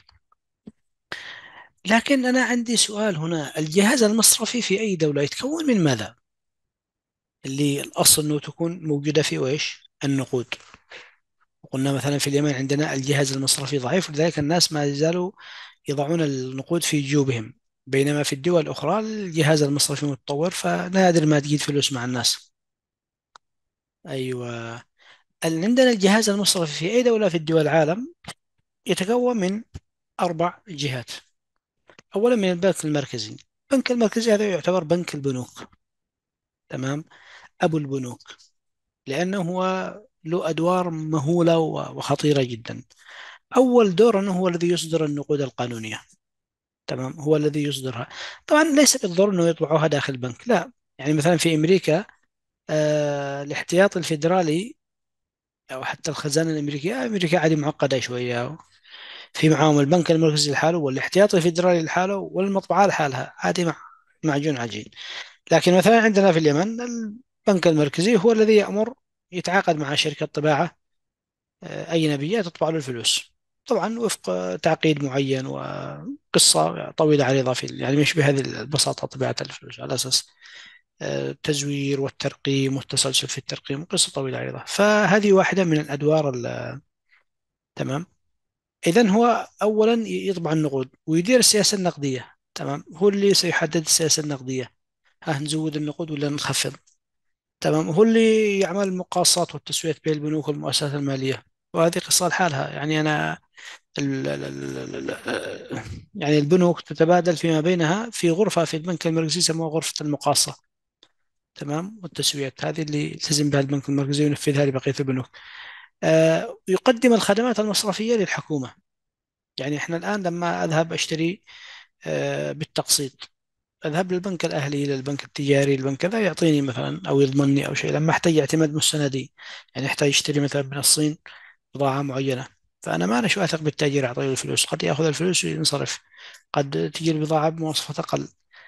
لكن أنا عندي سؤال هنا، الجهاز المصرفي في أي دولة يتكون من ماذا؟ اللي الأصل أنه تكون موجودة في وإيش؟ النقود. وقلنا مثلا في اليمن عندنا الجهاز المصرفي ضعيف، ولذلك الناس ما زالوا يضعون النقود في جيوبهم، بينما في الدول الأخرى الجهاز المصرفي متطور، فنادر ما تجد فلوس مع الناس. أيوة. ال- عندنا الجهاز المصرفي في أي دولة في الدول العالم يتكون من أربع جهات. أولا من البنك المركزي. البنك المركزي هذا يعتبر بنك البنوك، تمام، أبو البنوك، لأنه هو له أدوار مهولة و- وخطيرة جدا. أول دور أنه هو الذي يصدر النقود القانونية، تمام، هو الذي يصدرها. طبعا ليس بالضرورة أنه يطبعوها داخل البنك، لا. يعني مثلا في أمريكا آه الاحتياطي الفيدرالي أو حتى الخزانة الأمريكية، أمريكا عادي معقدة شوية، في معاهم البنك المركزي لحاله والاحتياطي الفيدرالي لحاله والمطبعة لحالها، عادي مع معجون عجين. لكن مثلا عندنا في اليمن البنك المركزي هو الذي يأمر، يتعاقد مع شركة طباعة آه، أجنبية تطبع له الفلوس، طبعا وفق تعقيد معين وقصة طويلة عريضة، في يعني مش بهذه البساطة طباعة الفلوس، على أساس آه، التزوير والترقيم والتسلسل في الترقيم، قصة طويلة عريضة. فهذه واحدة من الأدوار ال- تمام. إذن هو أولا يطبع النقود ويدير السياسة النقدية، تمام، هو اللي سيحدد السياسة النقدية، ها نزود النقود ولا نخفض، تمام، هو اللي يعمل المقاصات والتسوية بين البنوك والمؤسسات المالية، وهذه قصة لحالها. يعني أنا ال ال ال ال يعني البنوك تتبادل فيما بينها في غرفة في البنك المركزي يسموها غرفة المقاصة، تمام، والتسويات هذه اللي يلتزم بها البنك المركزي وينفذها لبقية البنوك. آه، يقدم الخدمات المصرفية للحكومة. يعني احنا الآن لما أذهب أشتري آه، بالتقسيط، أذهب للبنك الأهلي، للبنك التجاري، البنك كذا يعطيني مثلا أو يضمنني أو شيء، لما أحتاج اعتماد مستندي، يعني أحتاج أشتري مثلا من الصين بضاعة معينة، فأنا ما أنا شو أثق بالتاجر أعطيه الفلوس، قد يأخذ الفلوس وينصرف، قد تجي البضاعة بمواصفات أقل،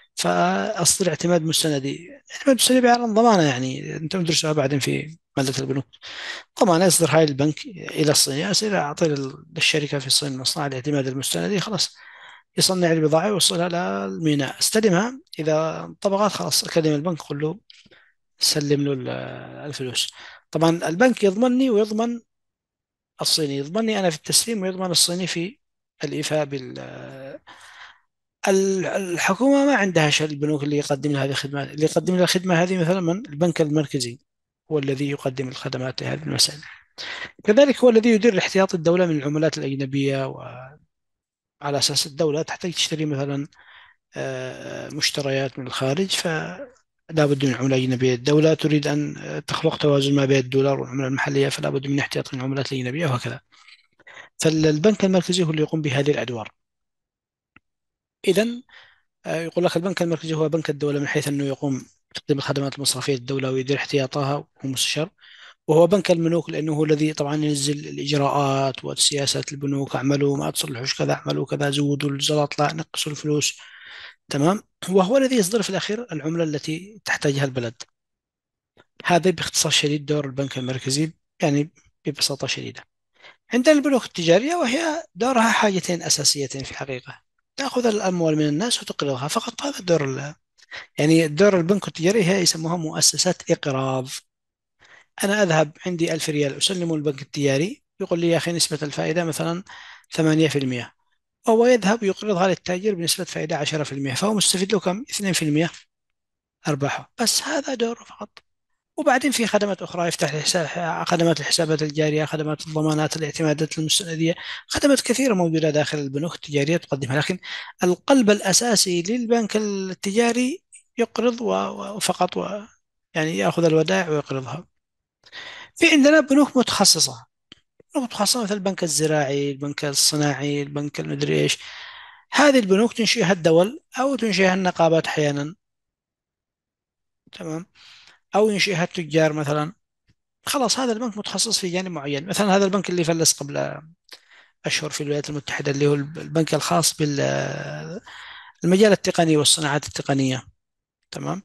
فأصدر اعتماد مستندي. اعتماد مستندي بعلى ضمانة، يعني أنت مدرسها بعدين في مادة البنوك، ضمانة يصدر هاي البنك إلى الصين، يصير أعطي للشركة في الصين مصنع الاعتماد المستندي، خلاص يصنع البضاعة ويوصلها للميناء، استلمها، إذا طبقات خلاص أكلم البنك قل له سلم له ال- الفلوس. طبعا البنك يضمنني ويضمن الصيني، يضمنني أنا في التسليم ويضمن الصيني في الإيفاء بال ال- الحكومة ما عندها شيء، البنوك اللي يقدم لها هذه الخدمات، اللي يقدم لها الخدمة هذه مثلا من البنك المركزي، هو الذي يقدم الخدمات لهذه المسائل. كذلك هو الذي يدير احتياط الدولة من العملات الأجنبية، وعلى أساس الدولة تحتاج تشتري مثلا آه، مشتريات من الخارج، فلا بد من عملة أجنبية. الدولة تريد أن تخلق توازن ما بين الدولار والعملة المحلية، فلا بد من احتياط العملات الأجنبية وهكذا. فالبنك المركزي هو اللي يقوم بهذه الأدوار. إذا يقول لك البنك المركزي هو بنك الدولة من حيث أنه يقوم بتقديم الخدمات المصرفية للدولة ويدير احتياطها وهو مستشار. وهو بنك الملوك لأنه هو الذي طبعا ينزل الإجراءات وسياسات البنوك، اعملوا ما تصلحوش كذا، اعملوا كذا، زودوا الزلط لا نقصوا الفلوس، تمام. وهو الذي يصدر في الأخير العملة التي تحتاجها البلد. هذا باختصار شديد دور البنك المركزي، يعني ببساطة شديدة. عندنا البنوك التجارية، وهي دورها حاجتين أساسيتين في الحقيقة، تأخذ الأموال من الناس وتقرضها فقط، هذا الدور ال- يعني دور البنك التجاري هي يسموها مؤسسات إقراض. أنا أذهب عندي ألف ريال أسلمه البنك التجاري، يقول لي يا أخي نسبة الفائدة مثلا ثمانية في المئة، هو يذهب يقرضها للتاجر بنسبة فائدة عشرة في المئة، فهو مستفيد له كم؟ اثنين في المئة أرباحه. بس هذا دوره فقط. وبعدين في خدمات أخرى، يفتح الحساب، خدمات الحسابات الجارية، خدمات الضمانات، الاعتمادات المستندية، خدمات كثيرة موجودة داخل البنوك التجارية تقدمها. لكن القلب الأساسي للبنك التجاري يقرض و- و- وفقط، و يعني يأخذ الودائع ويقرضها. في عندنا بنوك متخصصة، بنوك متخصصة مثل البنك الزراعي، البنك الصناعي، البنك المدري إيش. هذه البنوك تنشئها الدول أو تنشئها النقابات أحيانا، تمام، أو ينشئها التجار مثلا. خلاص هذا البنك متخصص في جانب معين. مثلا هذا البنك اللي فلس قبل أشهر في الولايات المتحدة، اللي هو البنك الخاص بالمجال التقني والصناعات التقنية، تمام.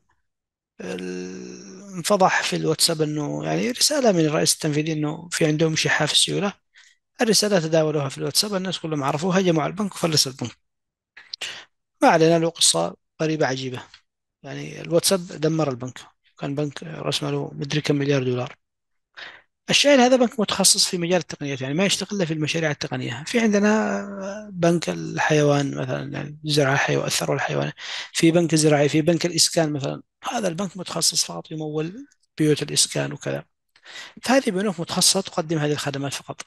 ال- انفضح في الواتساب انه يعني رسالة من الرئيس التنفيذي انه في عندهم شحة في السيولة. الرسالة تداولوها في الواتساب، الناس كلهم عرفوها، هجموا على البنك وفلس البنك. ما علينا، له قصة غريبة عجيبة. يعني الواتساب دمر البنك، كان بنك رأس ماله مدري كم مليار دولار. الشاهد هذا بنك متخصص في مجال التقنيات، يعني ما يشتغل إلا في المشاريع التقنية. في عندنا بنك الحيوان مثلا، يعني زراعة الحيوان، الثروة الحيوانية. في بنك زراعي، في بنك الإسكان مثلا، هذا البنك متخصص فقط يمول بيوت الإسكان وكذا. فهذه بنوك متخصصة تقدم هذه الخدمات فقط.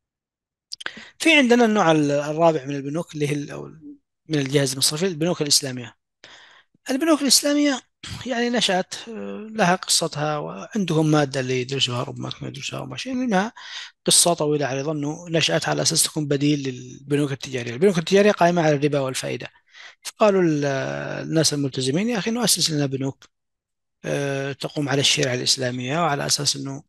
في عندنا النوع الرابع من البنوك اللي هي ال- أو من الجهاز المصرفي، البنوك الإسلامية. البنوك الإسلامية يعني نشأت، آه، لها قصتها، وعندهم مادة اللي يدرسوها، ربما تكون يدرسوها أو ما شيء، لأنها قصة طويلة عريضة. أنه نشأت على أساس تكون بديل للبنوك التجارية. البنوك التجارية قائمة على الربا والفائدة. فقالوا ال- الناس الملتزمين يا أخي نؤسس لنا بنوك آه، تقوم على الشريعة الإسلامية، وعلى أساس أنه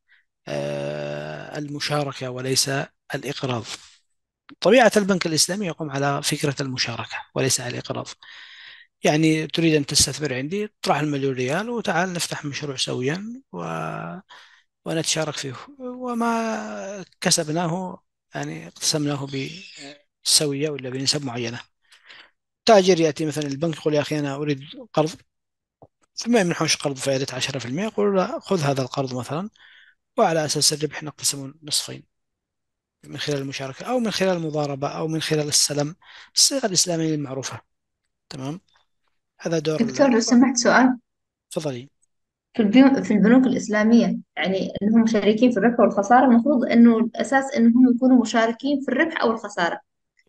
آه، المشاركة وليس الإقراض. طبيعة البنك الإسلامي يقوم على فكرة المشاركة وليس على الإقراض. يعني تريد أن تستثمر عندي، اطرح المليون ريال وتعال نفتح مشروع سويا و... ونتشارك فيه، وما كسبناه يعني اقتسمناه بالسوية ولا بنسب معينة. تاجر يأتي مثلا البنك يقول يا أخي أنا أريد قرض، ثم يمنحوش قرض فائدة عشرة في المئة، يقول لا خذ هذا القرض مثلا، وعلى أساس الربح نقتسم نصفين، من خلال المشاركة أو من خلال المضاربة أو من خلال السلم، الصيغة الإسلامية المعروفة، تمام. هذا دور دكتور ال- لو سمحت سؤال. تفضلي. في البيو- في البنوك الإسلامية يعني إنهم مشاركين في الربح والخسارة، المفروض إنه الأساس إنهم يكونوا مشاركين في الربح أو الخسارة،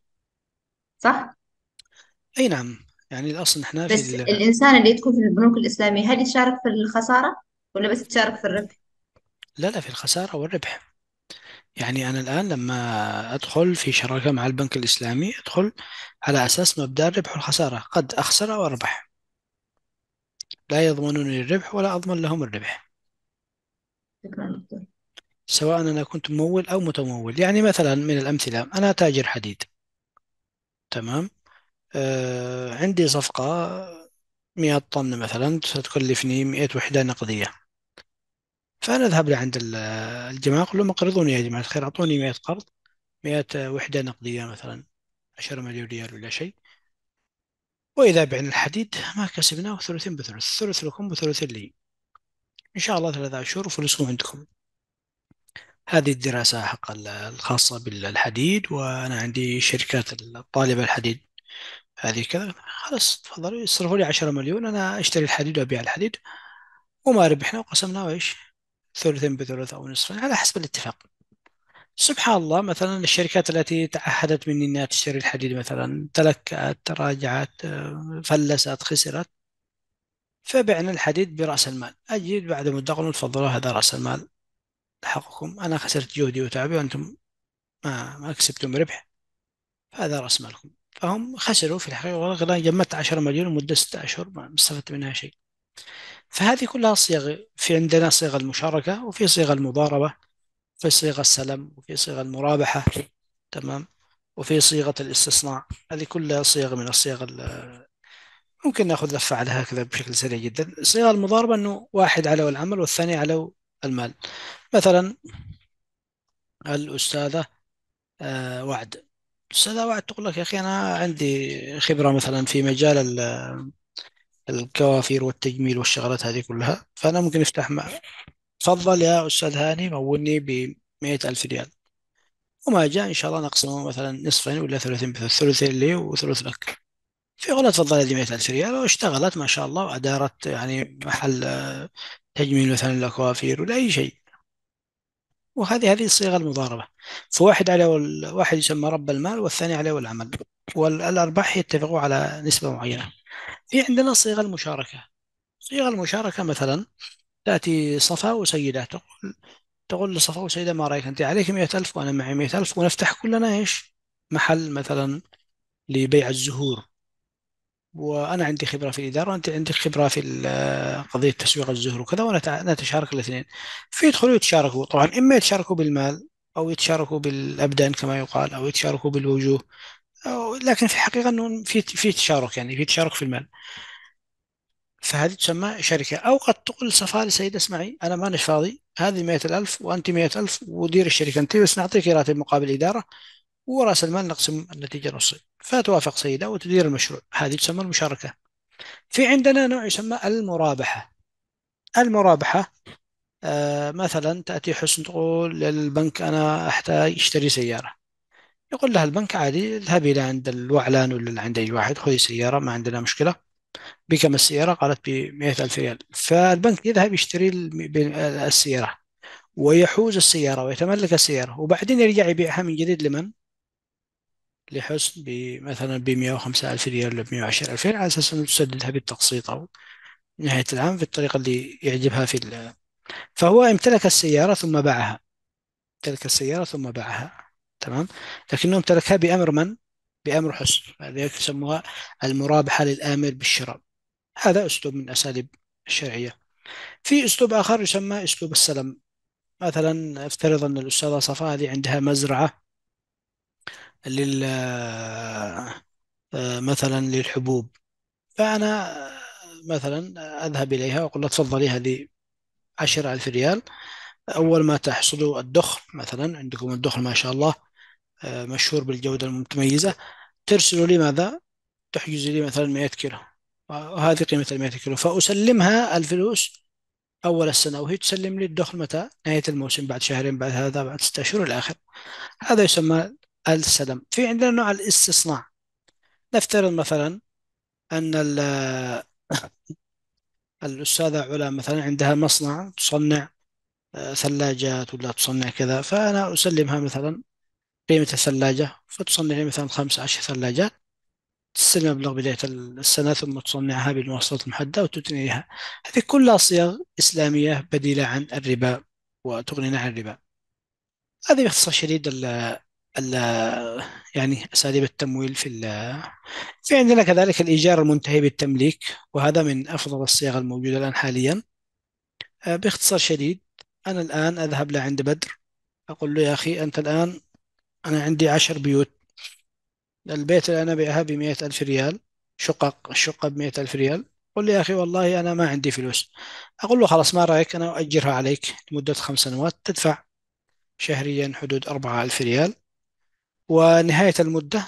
صح؟ أي نعم، يعني الأصل نحن في بس ال... الإنسان اللي يدخل في البنوك الإسلامية هل يشارك في الخسارة ولا بس يشارك في الربح؟ لا لا، في الخسارة والربح. يعني أنا الآن لما أدخل في شراكة مع البنك الإسلامي أدخل على أساس مبدأ الربح والخسارة، قد أخسر أو أربح، لا يضمنون الربح ولا أضمن لهم الربح، شكرا دكتور. سواء أنا كنت ممول أو متمول. يعني مثلا من الأمثلة، أنا تاجر حديد، تمام. آه عندي صفقة مئة طن مثلا ستكلفني مئة وحدة نقدية. فأنا أذهب لعند ال- الجماعة أقول لهم اقرضوني يا جماعة الخير، أعطوني مئة قرض، مئة وحدة نقدية مثلا، عشرة مليون ريال ولا شيء. وإذا بعنا الحديد ما كسبناه ثلثين بثلث، ثلث لكم وثلث لي، إن شاء الله ثلاثة أشهر وفلوسكم عندكم. هذه الدراسة حق ال- الخاصة بالحديد، وأنا عندي شركات الطالبة الحديد هذه كذا. خلاص تفضلوا يصرفوا لي عشرة مليون، أنا أشتري الحديد وأبيع الحديد، وما ربحنا وقسمناه إيش، ثلثين بثلث أو نصفين على حسب الاتفاق. سبحان الله، مثلا الشركات التي تعهدت مني أنها تشتري الحديد مثلا تلكأت، تراجعت، آه، فلست، خسرت، فبعنا الحديد برأس المال. أجي بعد مدة أقول تفضلوا هذا رأس المال حقكم، أنا خسرت جهدي وتعبي وأنتم ما ما كسبتم ربح، هذا رأس مالكم. فهم خسروا في الحقيقة، والله جمعت عشرة مليون لمدة ستة أشهر ما استفدت منها شيء. فهذه كلها صيغ، في عندنا صيغ المشاركة، وفي صيغ المضاربة، في صيغ السلم، وفي صيغ المرابحة، تمام، وفي صيغة الاستصناع. هذه كلها صيغ من الصيغ ال- ممكن ناخذ لفة على هكذا بشكل سريع جدا. صيغ المضاربة أنه واحد على العمل والثاني على المال. مثلا الأستاذة آه، وعد، الأستاذة وعد تقول لك يا أخي أنا عندي خبرة مثلا في مجال ال- الكوافير والتجميل والشغلات هذه كلها، فأنا ممكن أفتح تفضل يا أستاذ هاني مولني بمئة ألف ريال، وما جاء إن شاء الله نقسمه مثلا نصفين ولا ثلثين، مثلا ثلثين لي وثلث لك. فيقول تفضل هذه مئة ألف ريال، واشتغلت ما شاء الله وأدارت يعني محل آه، تجميل مثلا للكوافير ولا أي شيء. وهذه هذه الصيغة المضاربة. فواحد عليه وال- واحد يسمى رب المال، والثاني عليه العمل، والأرباح يتفقوا على نسبة معينة. في عندنا صيغة المشاركة. صيغة المشاركة مثلا تأتي صفا وسيدة، تقول تقول لصفا وسيدة ما رأيك، أنت عليك مئة ألف وأنا معي مئة ألف، ونفتح كلنا إيش، محل مثلا لبيع الزهور، وأنا عندي خبرة في الإدارة وأنت عندك خبرة في ال- قضية تسويق الزهور وكذا، ونتشارك الاثنين. فيدخلوا يتشاركوا، طبعا إما يتشاركوا بالمال، أو يتشاركوا بالأبدان كما يقال، أو يتشاركوا بالوجوه، أو لكن في الحقيقة أنه في في تشارك، يعني في تشارك في المال. فهذه تسمى شركة. أو قد تقول صفاء لسيد اسمعي أنا مانيش فاضي، هذه مئة ألف وأنت مئة ألف، ودير الشركة أنت، بس نعطيك راتب مقابل إدارة، ورأس المال نقسم النتيجة نصين. فتوافق سيدة وتدير المشروع. هذه تسمى المشاركة. في عندنا نوع يسمى المرابحة. المرابحة آه مثلا تأتي حسن تقول للبنك أنا أحتاج أشتري سيارة، يقول لها البنك عادي اذهبي إلى عند الوعلان ولا عند أي واحد، خذي سيارة ما عندنا مشكلة. بكم السيارة؟ قالت بمئة ألف ريال. فالبنك يذهب يشتري الم- ب- السيارة، ويحوز السيارة ويتملك السيارة، وبعدين يرجع يبيعها من جديد لمن؟ لحسن مثلا ب مئة وخمسة ألف ريال ولا ب مئة وعشرة ألف ريال، على أساس أنه تسددها بالتقسيط أو نهاية العام في الطريقة اللي يعجبها في ال... فهو امتلك السيارة ثم باعها، امتلك السيارة ثم باعها، تمام. لكنه امتلكها بأمر من؟ بأمر حسن. لذلك يسموها المرابحة للآمر بالشراء. هذا أسلوب من أساليب الشرعية. في أسلوب آخر يسمى أسلوب السلم. مثلا افترض أن الأستاذة صفاء هذه عندها مزرعة لل آه، مثلا للحبوب. فأنا آه، مثلا أذهب إليها وأقول لها تفضلي هذه عشرة ألف ريال، أول ما تحصدوا الدخل، مثلا عندكم الدخل ما شاء الله آه، مشهور بالجودة المتميزة، ترسلوا لي ماذا؟ تحجزي لي مثلا مئة كيلو، وهذه قيمة ال مئة كيلو، فأسلمها الفلوس أول السنة، وهي تسلم لي الدخل متى؟ نهاية الموسم، بعد شهرين، بعد هذا، بعد ستة أشهر إلى آخره. هذا يسمى السلم. في عندنا نوع الاستصناع. نفترض مثلا أن ال- الأستاذة علا مثلا عندها مصنع تصنع آه، ثلاجات ولا تصنع كذا، فأنا أسلمها مثلا قيمة الثلاجة، فتصنع لي مثلا خمس عشر ثلاجات، تستلم مبلغ بداية السنة، ثم تصنعها بالمواصفات المحددة وتتنيها. هذه كلها صيغ إسلامية بديلة عن الربا وتغنينا عن الربا. هذه باختصار شديد ال ال يعني أساليب التمويل في ال في عندنا كذلك الإيجار المنتهي بالتمليك، وهذا من أفضل الصيغ الموجودة الآن حاليا. آه، باختصار شديد، أنا الآن أذهب لعند بدر، أقول له يا أخي أنت الآن، أنا عندي عشر بيوت، البيت اللي أنا بيعها بمئة ألف ريال، شقق الشقة بمئة ألف ريال. قل لي يا أخي والله أنا ما عندي فلوس. أقول له خلاص ما رأيك أنا أؤجرها عليك لمدة خمس سنوات، تدفع شهريا حدود أربعة ألف ريال، ونهاية المدة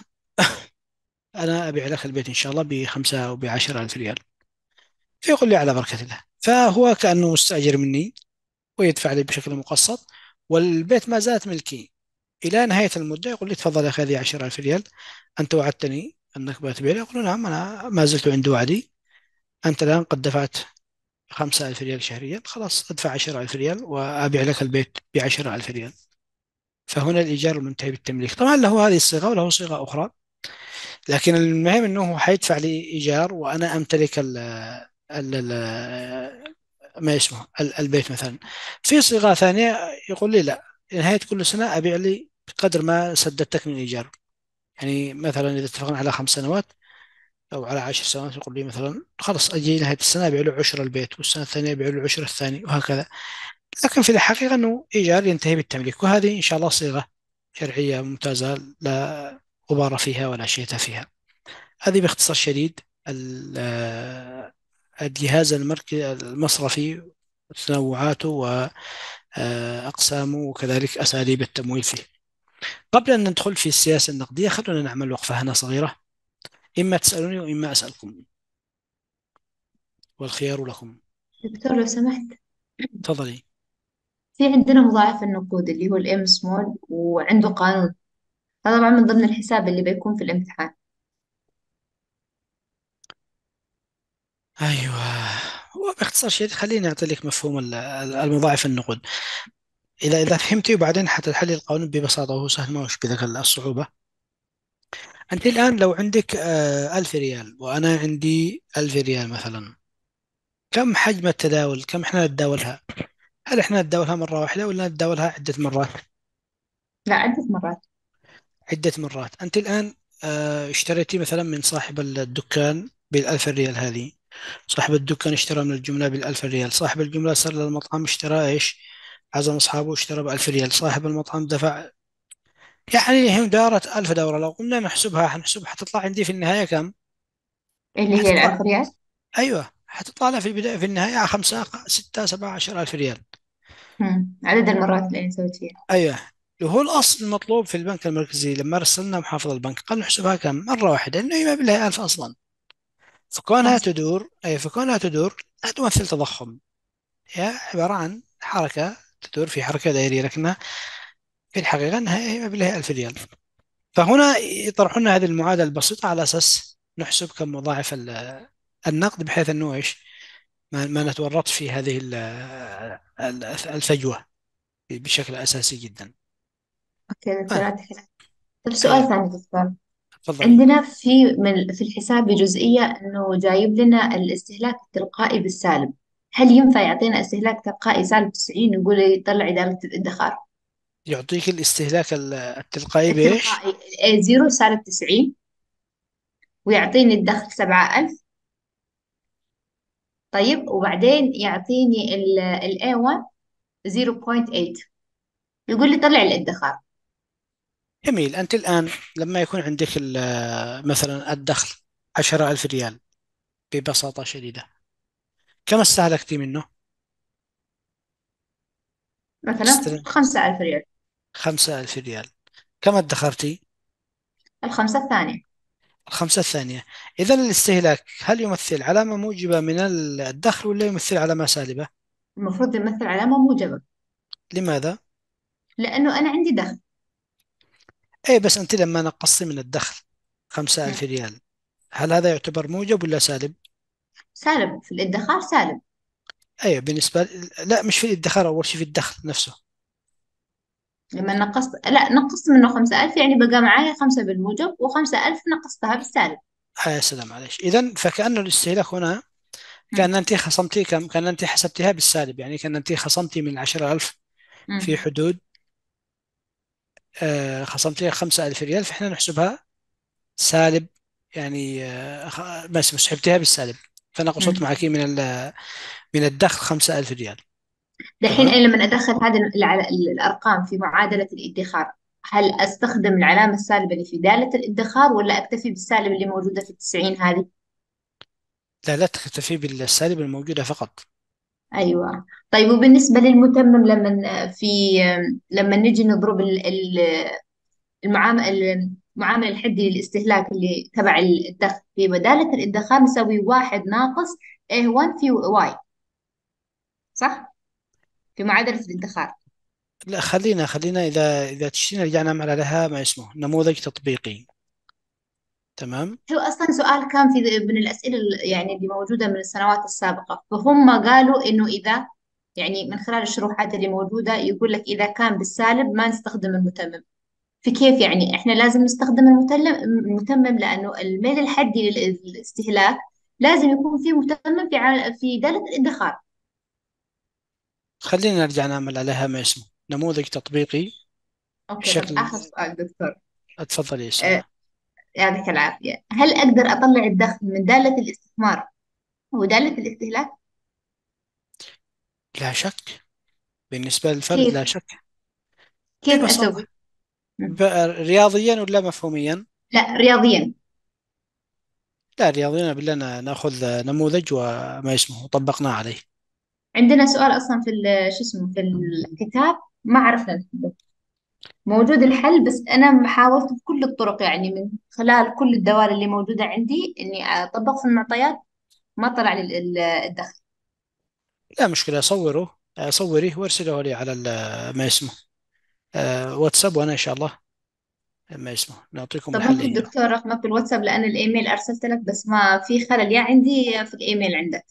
أنا أبيع لك البيت إن شاء الله بخمسة أو بعشرة ألف ريال. فيقول لي على بركة الله. فهو كأنه مستأجر مني، ويدفع لي بشكل مقسط، والبيت ما زالت ملكي إلى نهاية المدة. يقول لي تفضل يا أخي هذه عشرة ألف ريال، أنت وعدتني أنك بتبيع لي. أقول له نعم أنا ما زلت عند وعدي، أنت الآن قد دفعت خمسة ألف ريال شهريا، خلاص أدفع عشرة ألف ريال وأبيع لك البيت بعشرة ألف ريال. فهنا الإيجار المنتهي بالتمليك. طبعا له هذه الصيغة وله صيغة أخرى، لكن المهم أنه هو حيدفع لي إيجار وأنا أمتلك ال ال ال ما اسمه ال- البيت مثلا. في صيغة ثانية يقول لي لا، نهاية كل سنة أبيع لي بقدر ما سددتك من إيجار. يعني مثلا إذا اتفقنا على خمس سنوات أو على عشر سنوات، يقول لي مثلا خلاص أجي نهاية السنة أبيع له عشر البيت، والسنة الثانية أبيع له العشر الثاني، وهكذا. لكن في الحقيقة أنه إيجار ينتهي بالتمليك. وهذه إن شاء الله صيغة شرعية ممتازة، لا غبار فيها ولا شيء فيها. هذه باختصار شديد ال- آه، الجهاز المركزي المصرفي، تنوعاته وأقسامه، وكذلك أساليب التمويل فيه. قبل أن ندخل في السياسة النقدية، خلونا نعمل وقفة هنا صغيرة، إما تسألوني وإما أسألكم، والخيار لكم. دكتور لو سمحت، تفضلي. في عندنا مضاعف النقود اللي هو الام سمول وعنده قانون. هذا طبعا من ضمن الحساب اللي بيكون في الامتحان. أيوة. وباختصار شديد خليني أعطي لك مفهوم ال- المضاعف النقود. إذا إذا فهمتي وبعدين حتحلي القانون ببساطة وهو سهل، ما هوش بذاك الصعوبة. أنت الآن لو عندك آه، ألف ريال وأنا عندي ألف ريال مثلا، كم حجم التداول؟ كم إحنا نتداولها؟ هل إحنا نتداولها مرة واحدة ولا نتداولها عدة مرات؟ لا، عدة مرات. عدة مرات. أنت الآن آه، اشتريتي مثلا من صاحب الدكان بالألف ريال هذه، صاحب الدكان اشترى من الجملة بالألف ريال، صاحب الجملة صار للمطعم اشترى إيش؟ عزم أصحابه اشترى بألف ريال، صاحب المطعم دفع. يعني هم دارت ألف دورة، لو قمنا نحسبها حنحسبها حتطلع عندي في النهاية كم؟ اللي هي حتطلع، الألف ريال. أيوة حتطلع لها في البداية في النهاية خمسة ستة سبعة عشر ألف ريال. مم. عدد المرات اللي أنا سويت فيها. أيوة. اللي هو الأصل المطلوب في البنك المركزي لما رسلنا محافظ البنك قال نحسبها كم مرة واحدة، لأنه هي ما بالله ألف أصلا. فكونها صح. تدور، أي فكونها تدور لا تمثل تضخم، هي عبارة عن حركة تدور في حركة دائرية، لكنها في الحقيقة أنها هي ما بالله ألف ريال. فهنا يطرحون لنا هذه المعادلة البسيطة على أساس نحسب كم مضاعف ال- النقد، بحيث أنه إيش ما, ما نتورط في هذه ال- ال- الفجوة بشكل أساسي جدا. أوكي دكتور، آه. عندك حق. طيب أيوه. سؤال ثاني دكتور. تفضلي. عندنا في من في الحساب بجزئية إنه جايب لنا الاستهلاك التلقائي بالسالب. هل ينفع يعطينا استهلاك تلقائي سالب تسعين ويقول لي طلع إدارة الادخار؟ يعطيك الاستهلاك ال- التلقائي بإيش؟ التلقائي ال A صفر سالب تسعين، ويعطيني الدخل سبعة آلاف. طيب وبعدين يعطيني ال ال إيه واحد صفر فاصلة ثمانية، يقول لي طلع الادخار. جميل. أنت الآن لما يكون عندك ال- مثلا الدخل عشرة ألف ريال ببساطة شديدة، كم استهلكتي منه؟ مثلا استلم خمسة آلاف ريال. خمسة ألف ريال. كم ادخرتي؟ الخمسة الثانية. الخمسة الثانية. إذا الاستهلاك هل يمثل علامة موجبة من الدخل ولا يمثل علامة سالبة؟ المفروض يمثل علامة موجبة، لماذا؟ لأنه أنا عندي دخل. أي بس أنت لما نقصتي من الدخل خمسة مم. ألف ريال، هل هذا يعتبر موجب ولا سالب؟ سالب في الادخار، سالب. أي بالنسبة، لا مش في الادخار، أول شيء في الدخل نفسه. لما نقصت، لا نقصت منه خمسة آلاف، يعني بقى معايا خمسة بالموجب وخمسة آلاف نقصتها بالسالب. آه يا سلام معلش. إذا فكأن الاستهلاك هنا مم. كان أنت خصمتي كم؟ كان أنت حسبتها بالسالب، يعني كان أنت خصمتي من عشرة ألف في مم. حدود آه خصمتيها خمسة ألف ريال، فإحنا نحسبها سالب. يعني آه خ- بس بس حسبتها بالسالب، فأنا قصدت مم. معك من ال- من الدخل خمسة ألف ريال. دحين تمام. أنا لما أدخل هذه الع- الأرقام في معادلة الادخار، هل أستخدم العلامة السالبة اللي في دالة الادخار ولا أكتفي بالسالب اللي موجودة في التسعين هذه؟ لا لا تكتفي بالسالب الموجودة فقط. أيوة. طيب وبالنسبة للمتمم، لما في لما نجي نضرب ال- ال- المعامل المعامل الحدي للاستهلاك اللي تبع الدخل في بدالة الادخار، نسوي واحد ناقص إيه واحد في واي، صح؟ في معادلة الادخار. لا خلينا خلينا إذا إذا تشتينا رجعنا نعمل عليها ما اسمه نموذج تطبيقي. تمام. هو أصلا سؤال كان في من الأسئلة ال- يعني اللي موجودة من السنوات السابقة، فهم قالوا إنه إذا يعني من خلال الشروحات اللي موجودة يقول لك إذا كان بالسالب ما نستخدم المتمم. في كيف يعني إحنا لازم نستخدم المتلم المتمم، لأنه الميل الحدي لل- للاستهلاك لازم يكون فيه متمم في ع- في دالة الادخار. خلينا نرجع نعمل عليها ما اسمه نموذج تطبيقي أوكي طب بشكل. آخر سؤال دكتور. اتفضل يا آه، سلمى. يعطيك العافية. هل أقدر أطلع الدخل من دالة الاستثمار ودالة الاستهلاك؟ لا شك، بالنسبة للفرد لا كيف شك. كيف ببساطة، أسوي؟ مم. ب- رياضيا ولا مفهوميا؟ لا، رياضيا. لا رياضيا بالله نا- ناخذ نموذج وما اسمه وطبقناه عليه. عندنا سؤال أصلا في ال- شو اسمه في الكتاب ما عرفنا نحله. موجود الحل، بس أنا حاولت بكل الطرق، يعني من خلال كل الدوال اللي موجودة عندي إني أطبق في المعطيات، ما طلع لي ال- ال- الدخل. لا مشكلة، صوره آه، صوريه وارسله لي على ال- ما اسمه آه، واتساب، وأنا إن شاء الله ما اسمه نعطيكم طب الحل ممكن إياه. دكتور رقمك بالواتساب، لأن الإيميل أرسلت لك بس ما في خلل يا عندي يا في الإيميل عندك.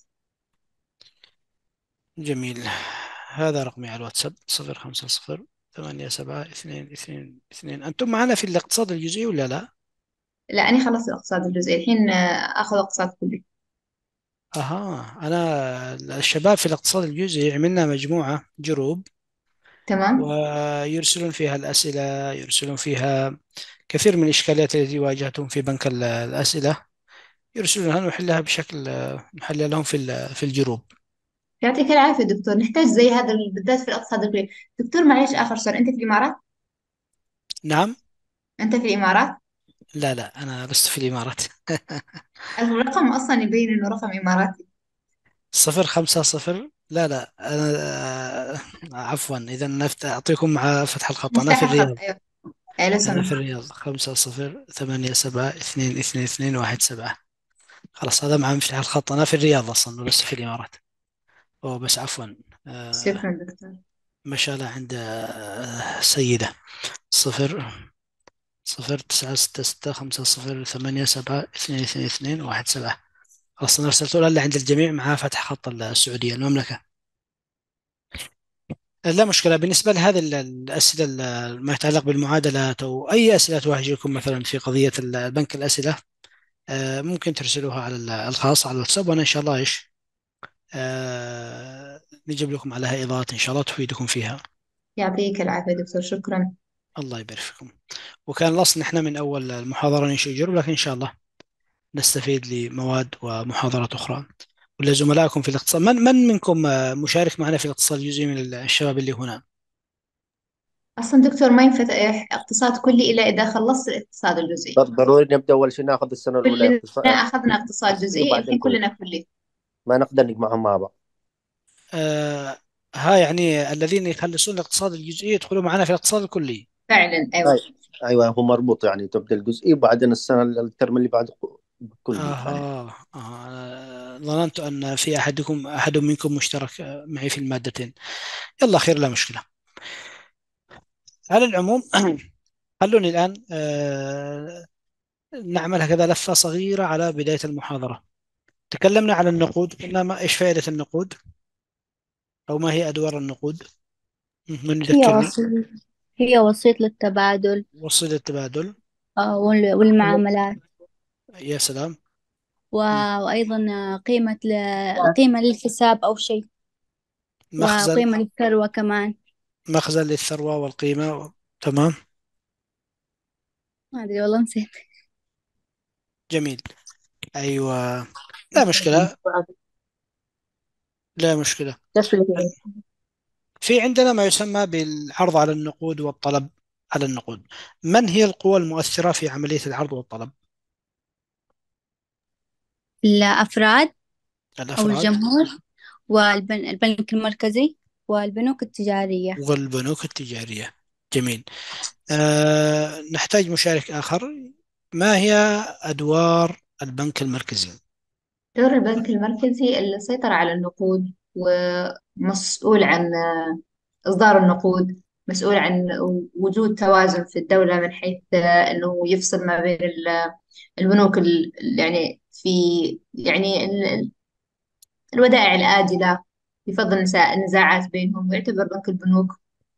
جميل. هذا رقمي على الواتساب صفر خمسة صفر، ثمانية سبعة اثنين اثنين اثنين. أنتم معنا في الاقتصاد الجزئي ولا لا؟ لا أنا خلصت الاقتصاد الجزئي الحين، آه، آخذ اقتصاد كلي. أها، أنا الشباب في الاقتصاد الجزئي عملنا مجموعة جروب، تمام. ويرسلون فيها الأسئلة، يرسلون فيها كثير من الإشكاليات التي واجهتهم في بنك ال- الأسئلة، يرسلونها نحلها بشكل نحلها لهم في ال- في الجروب. يعطيك العافية دكتور، نحتاج زي هذا بالذات في الاقتصاد الكلي. دكتور معلش آخر سؤال، أنت في الإمارات؟ نعم. أنت في الإمارات؟ لا لا، أنا لست في الإمارات. الرقم أصلا يبين إنه رقم إماراتي. صفر خمسة صفر، لا لا، أنا آه، عفوا، إذا نفت أعطيكم مع فتح الخط، أنا في مفتاح الخط، الرياض. أيوه. أي لو أنا سمحت. في الرياض، خمسة صفر ثمانية سبعة اثنين اثنين اثنين واحد سبعة. خلاص، هذا مع مفتاح الخط، أنا في الرياض أصلا ولست في الإمارات. أوه بس عفوا. آه، شكرا دكتور. مشالة عند آه، سيدة. صفر صفر تسعة ستة ستة خمسة صفر ثمانية سبعة اثنين اثنين اثنين واحد سبعة. خلاص، أنا أرسلته لها عند الجميع مع فتح خط السعودية المملكة. لا مشكلة. بالنسبة لهذه ال- الأسئلة ال- ما يتعلق بالمعادلات أو أي أسئلة تواجهكم مثلا في قضية البنك الأسئلة، آه، ممكن ترسلوها على ال- الخاص على الواتساب، وأنا إن شاء الله إيش آه، نجيب لكم عليها إضاءات إن شاء الله تفيدكم فيها. يعطيك العافية دكتور، شكرا. الله يبارك فيكم. وكان الأصل نحن من أول المحاضرة ننشئ جروب، لكن إن شاء الله نستفيد لمواد ومحاضرات أخرى. ولزملائكم في الاقتصاد، من من منكم آه، مشارك معنا في الاقتصاد الجزئي من الشباب اللي هنا؟ أصلا دكتور ما ينفتح اقتصاد كلي إلا إذا خلصت الاقتصاد الجزئي. ضروري نبدأ أول شيء ناخذ السنة الأولى كلنا اقتصاد أخذنا اقتصاد جزئي جزئي، وبعدين الحين كله، كلنا كلي. ما نقدر نجمعهم مع بعض. آه ها يعني الذين يخلصون الاقتصاد الجزئي يدخلوا معنا في الاقتصاد الكلي. فعلا أيوة. أي- أيوة، هو مربوط يعني، تبدأ الجزئي وبعدين السنة الترم اللي بعده كلي ثاني. آه, آه أنا ظننت أن في أحدكم أحد منكم مشترك آه، معي في المادتين. يلا خير، لا مشكلة. على العموم خلوني الآن آه نعمل هكذا لفة صغيرة على بداية المحاضرة. تكلمنا على النقود، قلنا ما إيش فائدة النقود أو ما هي أدوار النقود. من هي يذكرني؟ وسيط هي وسيط للتبادل، وصل التبادل. آه، وال- والمعاملات، يا سلام. و- وأيضا قيمة ل... قيمة للحساب أو شيء، مخزن. وقيمة للثروة كمان. مخزن للثروة والقيمة. تمام. ما أدري والله نسيت. جميل. أيوة. لا مشكلة، لا مشكلة. في عندنا ما يسمى بالعرض على النقود والطلب على النقود. من هي القوى المؤثرة في عملية العرض والطلب؟ الأفراد أو الأفراد الجمهور، والبنك المركزي، والبنوك التجارية. والبنوك التجارية. جميل. أه نحتاج مشارك آخر. ما هي أدوار البنك المركزي؟ دور البنك المركزي السيطرة على النقود، ومسؤول عن إصدار النقود، مسؤول عن وجود توازن في الدولة من حيث أنه يفصل ما بين ال- البنوك ال- يعني في يعني ال- الودائع الآجلة، يفضل النزاع- النزاعات بينهم، ويعتبر بنك البنوك.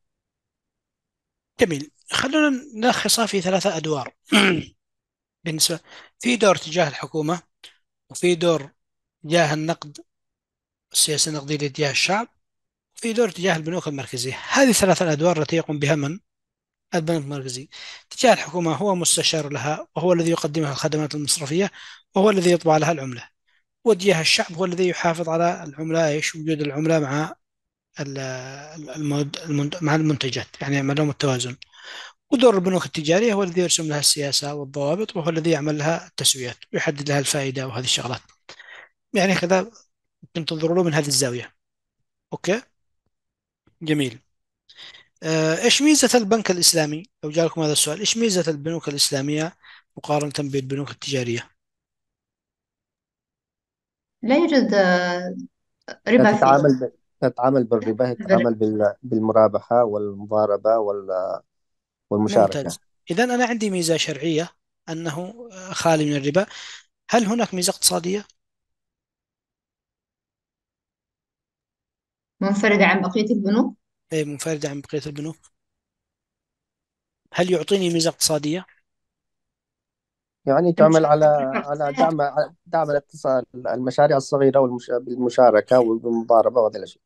جميل. خلونا نلخصها في ثلاثة أدوار. بالنسبة، في دور تجاه الحكومة، وفي دور تجاه النقد، السياسة النقدية تجاه الشعب، وفي دور تجاه البنوك المركزية. هذه الثلاثة الأدوار التي يقوم بها من؟ البنك المركزي. تجاه الحكومة هو مستشار لها، وهو الذي يقدم لها الخدمات المصرفية، وهو الذي يطبع لها العملة. وتجاه الشعب هو الذي يحافظ على العملة، ايش وجود العملة مع ال- المد المنت- مع المنتجات، يعني يعمل لهم التوازن. ودور البنوك التجارية هو الذي يرسم لها السياسة والضوابط، وهو الذي يعمل لها التسويات ويحدد لها الفائدة وهذه الشغلات. يعني كذا ممكن تنظروا له من هذه الزاوية. اوكي. جميل. آه، ايش ميزة البنك الإسلامي؟ لو جاءكم هذا السؤال، ايش ميزة البنوك الإسلامية مقارنة بالبنوك التجارية؟ لا يوجد آه، لا ربا فيه. تتعامل ب... تتعامل بالربا، هي هذا تتعامل بال- بالمرابحة والمضاربة وال- والمشاركة. ممتاز. إذا أنا عندي ميزة شرعية أنه خالي من الربا. هل هناك ميزة اقتصادية منفردة عن بقية البنوك. إيه، منفردة عن بقية البنوك؟ هل يعطيني ميزة اقتصادية؟ يعني تعمل على المشاركة في على الاقتصاد. دعم دعم الاقتصاد، المشاريع الصغيرة والمش... بالمشاركة والمضاربة وهذا الأشياء.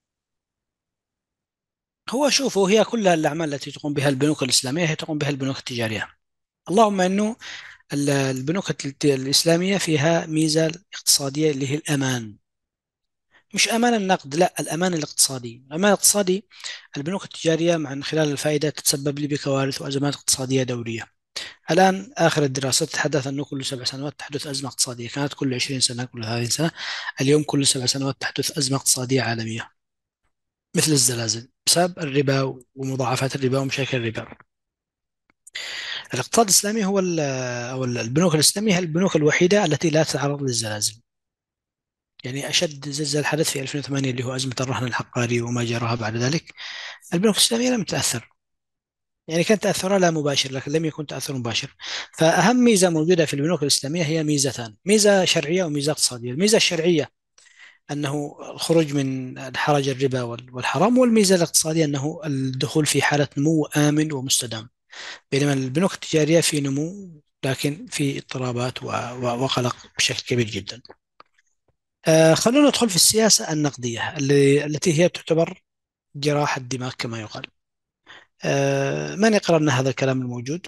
هو شوفوا، هي كلها الأعمال التي تقوم بها البنوك الإسلامية هي تقوم بها البنوك التجارية. اللهم أنه ال- البنوك الت- الإسلامية فيها ميزة اقتصادية اللي هي الأمان. مش أمان النقد، لا، الأمان الاقتصادي. الأمان الاقتصادي، البنوك التجارية من خلال الفائدة تتسبب لي بكوارث وأزمات اقتصادية دورية. الآن آخر الدراسات تتحدث أنه كل سبع سنوات تحدث أزمة اقتصادية، كانت كل عشرين سنة، كل ثلاثين سنة. اليوم كل سبع سنوات تحدث أزمة اقتصادية عالمية مثل الزلازل بسبب الربا ومضاعفات الربا ومشاكل الربا. الاقتصاد الإسلامي هو ال- أو البنوك الإسلامية هي البنوك الوحيدة التي لا تتعرض للزلازل. يعني أشد زلزال حدث في ألفين وثمانية اللي هو أزمة الرهن الحقاري وما جراها بعد ذلك، البنوك الإسلامية لم تأثر. يعني كان تأثرها لا مباشر لكن لم يكن تأثر مباشر. فأهم ميزة موجودة في البنوك الإسلامية هي ميزتان: ميزة شرعية وميزة اقتصادية. الميزة الشرعية أنه الخروج من الحرج الربا وال- والحرام، والميزة الاقتصادية أنه الدخول في حالة نمو آمن ومستدام. بينما البنوك التجارية في نمو لكن في اضطرابات و- و- وقلق بشكل كبير جدا. آه خلونا ندخل في السياسة النقدية اللي التي هي تعتبر جراح الدماغ كما يقال. آه من يقرأ لنا هذا الكلام الموجود؟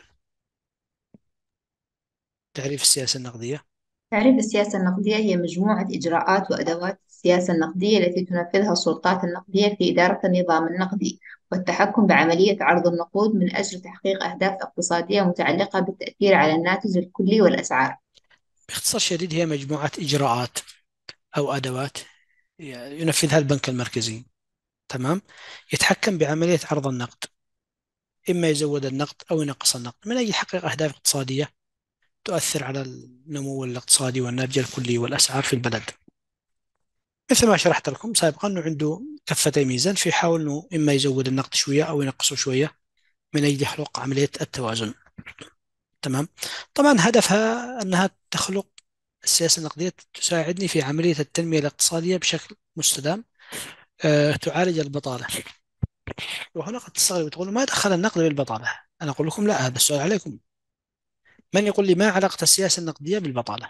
تعريف السياسة النقدية. تعريف السياسة النقدية هي مجموعة إجراءات وأدوات السياسة النقدية التي تنفذها السلطات النقدية في إدارة النظام النقدي والتحكم بعملية عرض النقود من أجل تحقيق أهداف اقتصادية متعلقة بالتأثير على الناتج الكلي والأسعار. باختصار شديد هي مجموعة إجراءات أو أدوات ينفذها البنك المركزي، تمام، يتحكم بعملية عرض النقد، إما يزود النقد أو ينقص النقد من أجل تحقيق أهداف اقتصادية تؤثر على النمو الاقتصادي والناتج الكلي والأسعار في البلد. مثل ما شرحت لكم سابقا أنه عنده كفتي ميزان، فيحاول أنه إما يزود النقد شوية أو ينقصه شوية من أجل خلق عملية التوازن. تمام. طبعا هدفها أنها تخلق السياسة النقدية تساعدني في عملية التنمية الاقتصادية بشكل مستدام. أه تعالج البطالة. وهنا قد تستغرب وتقول ما دخل النقد بالبطالة. أنا أقول لكم لا، هذا السؤال عليكم. من يقول لي ما علاقة السياسة النقدية بالبطالة؟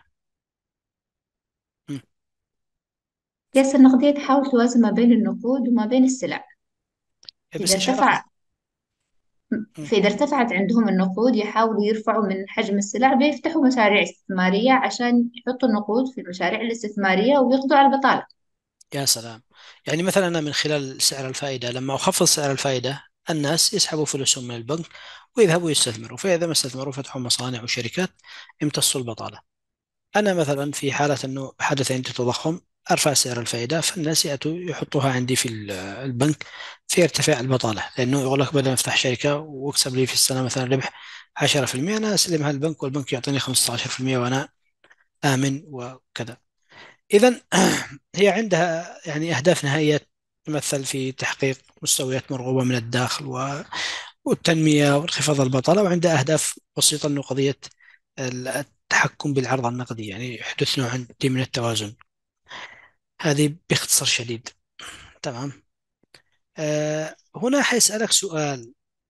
م. السياسة النقدية تحاول توازن ما بين النقود وما بين السلع. بس إذا إيش علاقة؟ ارتفع م. فإذا ارتفعت عندهم النقود يحاولوا يرفعوا من حجم السلع، بيفتحوا مشاريع استثمارية عشان يحطوا النقود في المشاريع الاستثمارية ويقضوا على البطالة. يا سلام. يعني مثلا أنا من خلال سعر الفائدة لما أخفض سعر الفائدة الناس يسحبوا فلوسهم من البنك ويذهبوا يستثمروا، فإذا ما استثمروا فتحوا مصانع وشركات امتصوا البطالة. أنا مثلا في حالة أنه حدث عندي تضخم أرفع سعر الفائدة فالناس يأتوا يحطوها عندي في ال- البنك فيرتفع البطالة، لأنه يقول لك بدل ما أفتح شركة وأكسب لي في السنة مثلا ربح عشرة في المئة أنا أسلمها البنك والبنك يعطيني خمسة عشر في المئة وأنا آمن وكذا. إذا هي عندها يعني أهداف نهائية تمثل في تحقيق مستويات مرغوبة من الداخل و- والتنمية وانخفاض البطالة، وعندها أهداف بسيطة أنه قضية التحكم بالعرض النقدي، يعني يحدث نوع من التوازن. هذه باختصار شديد. تمام. آه هنا حيسألك سؤال.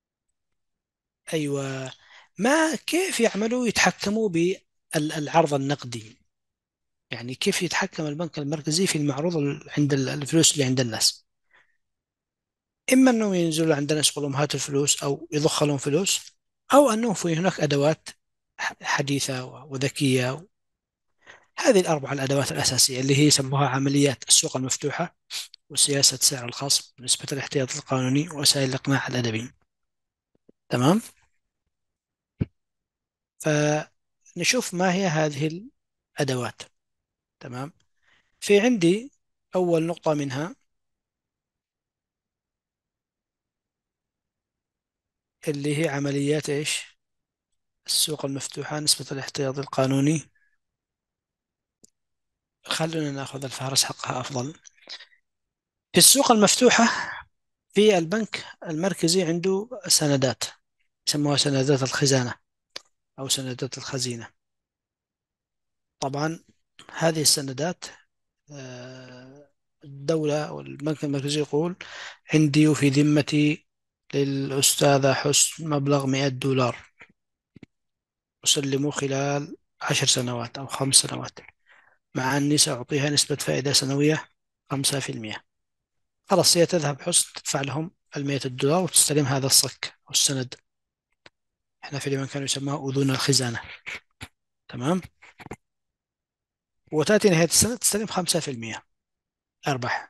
أيوة. ما كيف يعملوا يتحكموا بالعرض النقدي؟ يعني كيف يتحكم البنك المركزي في المعروض ال- عند ال- الفلوس اللي عند الناس؟ إما أنه ينزلوا عند الناس يقول لهم هاتوا الفلوس أو يضخ لهم فلوس، أو أنه في هناك أدوات ح- حديثة و- وذكية. هذه الأربع الأدوات الأساسية اللي هي يسموها عمليات السوق المفتوحة وسياسة سعر الخصم ونسبة الاحتياط القانوني ووسائل الإقناع الأدبي. تمام. فنشوف ما هي هذه الأدوات. تمام. في عندي أول نقطة منها اللي هي عمليات إيش؟ السوق المفتوحة، نسبة الاحتياط القانوني. خلونا نأخذ الفهرس حقها أفضل. في السوق المفتوحة، في البنك المركزي عنده سندات يسموها سندات الخزانة أو سندات الخزينة. طبعا هذه السندات، آه، الدولة أو البنك المركزي يقول عندي وفي ذمتي للأستاذة حسن مبلغ مئة دولار أسلمه خلال عشر سنوات أو خمس سنوات، مع أني سأعطيها نسبة فائدة سنوية خمسة في المية. خلاص هي تذهب حسن تدفع لهم المئة الدولار وتستلم هذا الصك أو السند. احنا في اليمن كانوا يسموها أذون الخزانة. تمام. وتأتي نهاية السنة تستلم خمسة في المية أرباح.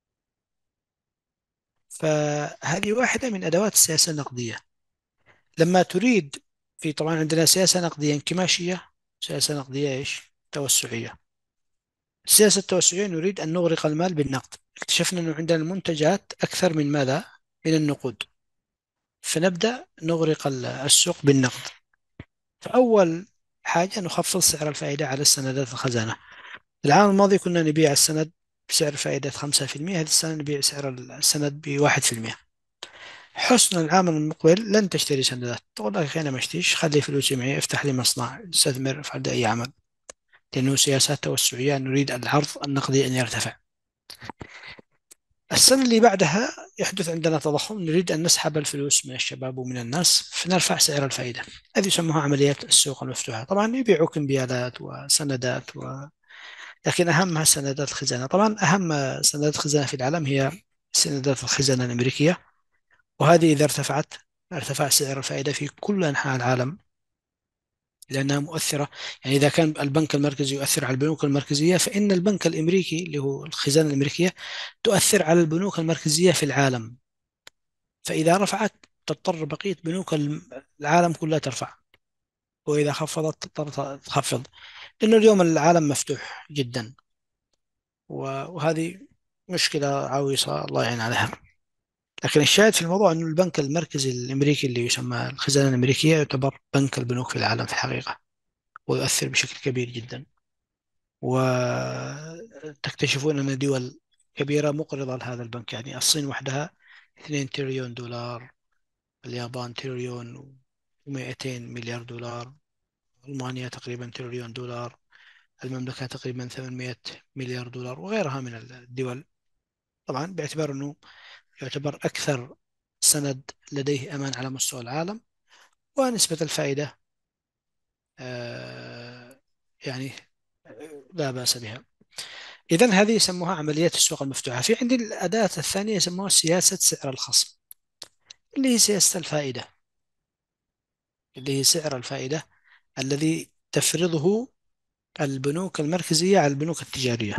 فهذه واحدة من أدوات السياسة النقدية. لما تريد، في طبعا عندنا سياسة نقدية انكماشية، سياسة نقدية إيش توسعية. السياسة التوسعية نريد أن نغرق المال بالنقد. اكتشفنا أنه عندنا المنتجات أكثر من ماذا؟ من النقود. فنبدأ نغرق السوق بالنقد. فأول حاجة نخفض سعر الفائدة على السندات الخزانة. العام الماضي كنا نبيع السند بسعر فائدة خمسة في المية، هذه السنة نبيع سعر السند بواحد في المية. حسن العام المقبل لن تشتري سندات، تقول لك أنا ما اشتريش، خلي فلوسي معي، افتح لي مصنع، استثمر، افعل أي عمل. لأنه سياسات توسعية، نريد العرض النقدي أن يرتفع. السنة اللي بعدها يحدث عندنا تضخم، نريد أن نسحب الفلوس من الشباب ومن الناس، فنرفع سعر الفائدة. هذه يسموها عمليات السوق المفتوحة. طبعا يبيعوا كمبيالات وسندات و... لكن أهمها سندات الخزانة. طبعا أهم سندات الخزانة في العالم هي سندات الخزانة الأمريكية، وهذه إذا ارتفعت ارتفع سعر الفائدة في كل أنحاء العالم، لأنها مؤثرة. يعني إذا كان البنك المركزي يؤثر على البنوك المركزية، فإن البنك الأمريكي اللي هو الخزانة الأمريكية تؤثر على البنوك المركزية في العالم. فإذا رفعت تضطر بقية بنوك العالم كلها ترفع، وإذا خفضت تضطر تخفض، لأنه اليوم العالم مفتوح جدا، وهذه مشكلة عويصة الله يعين عليها. لكن الشاهد في الموضوع أن البنك المركزي الأمريكي اللي يسمى الخزانة الأمريكية يعتبر بنك البنوك في العالم في الحقيقة، ويؤثر بشكل كبير جدا. وتكتشفون أن دول كبيرة مقرضة لهذا البنك. يعني الصين وحدها اثنين تريليون دولار، اليابان تريليون ومئتين مليار دولار، ألمانيا تقريبا تريليون دولار، المملكة تقريبا ثمانمئة مليار دولار، وغيرها من الدول. طبعا باعتبار أنه يعتبر أكثر سند لديه أمان على مستوى العالم، ونسبة الفائدة آه، يعني آه، لا بأس بها. إذن هذه يسموها عمليات السوق المفتوحة. في عندي الأداة الثانية يسموها سياسة سعر الخصم، اللي هي سياسة الفائدة، اللي هي سعر الفائدة الذي تفرضه البنوك المركزية على البنوك التجارية.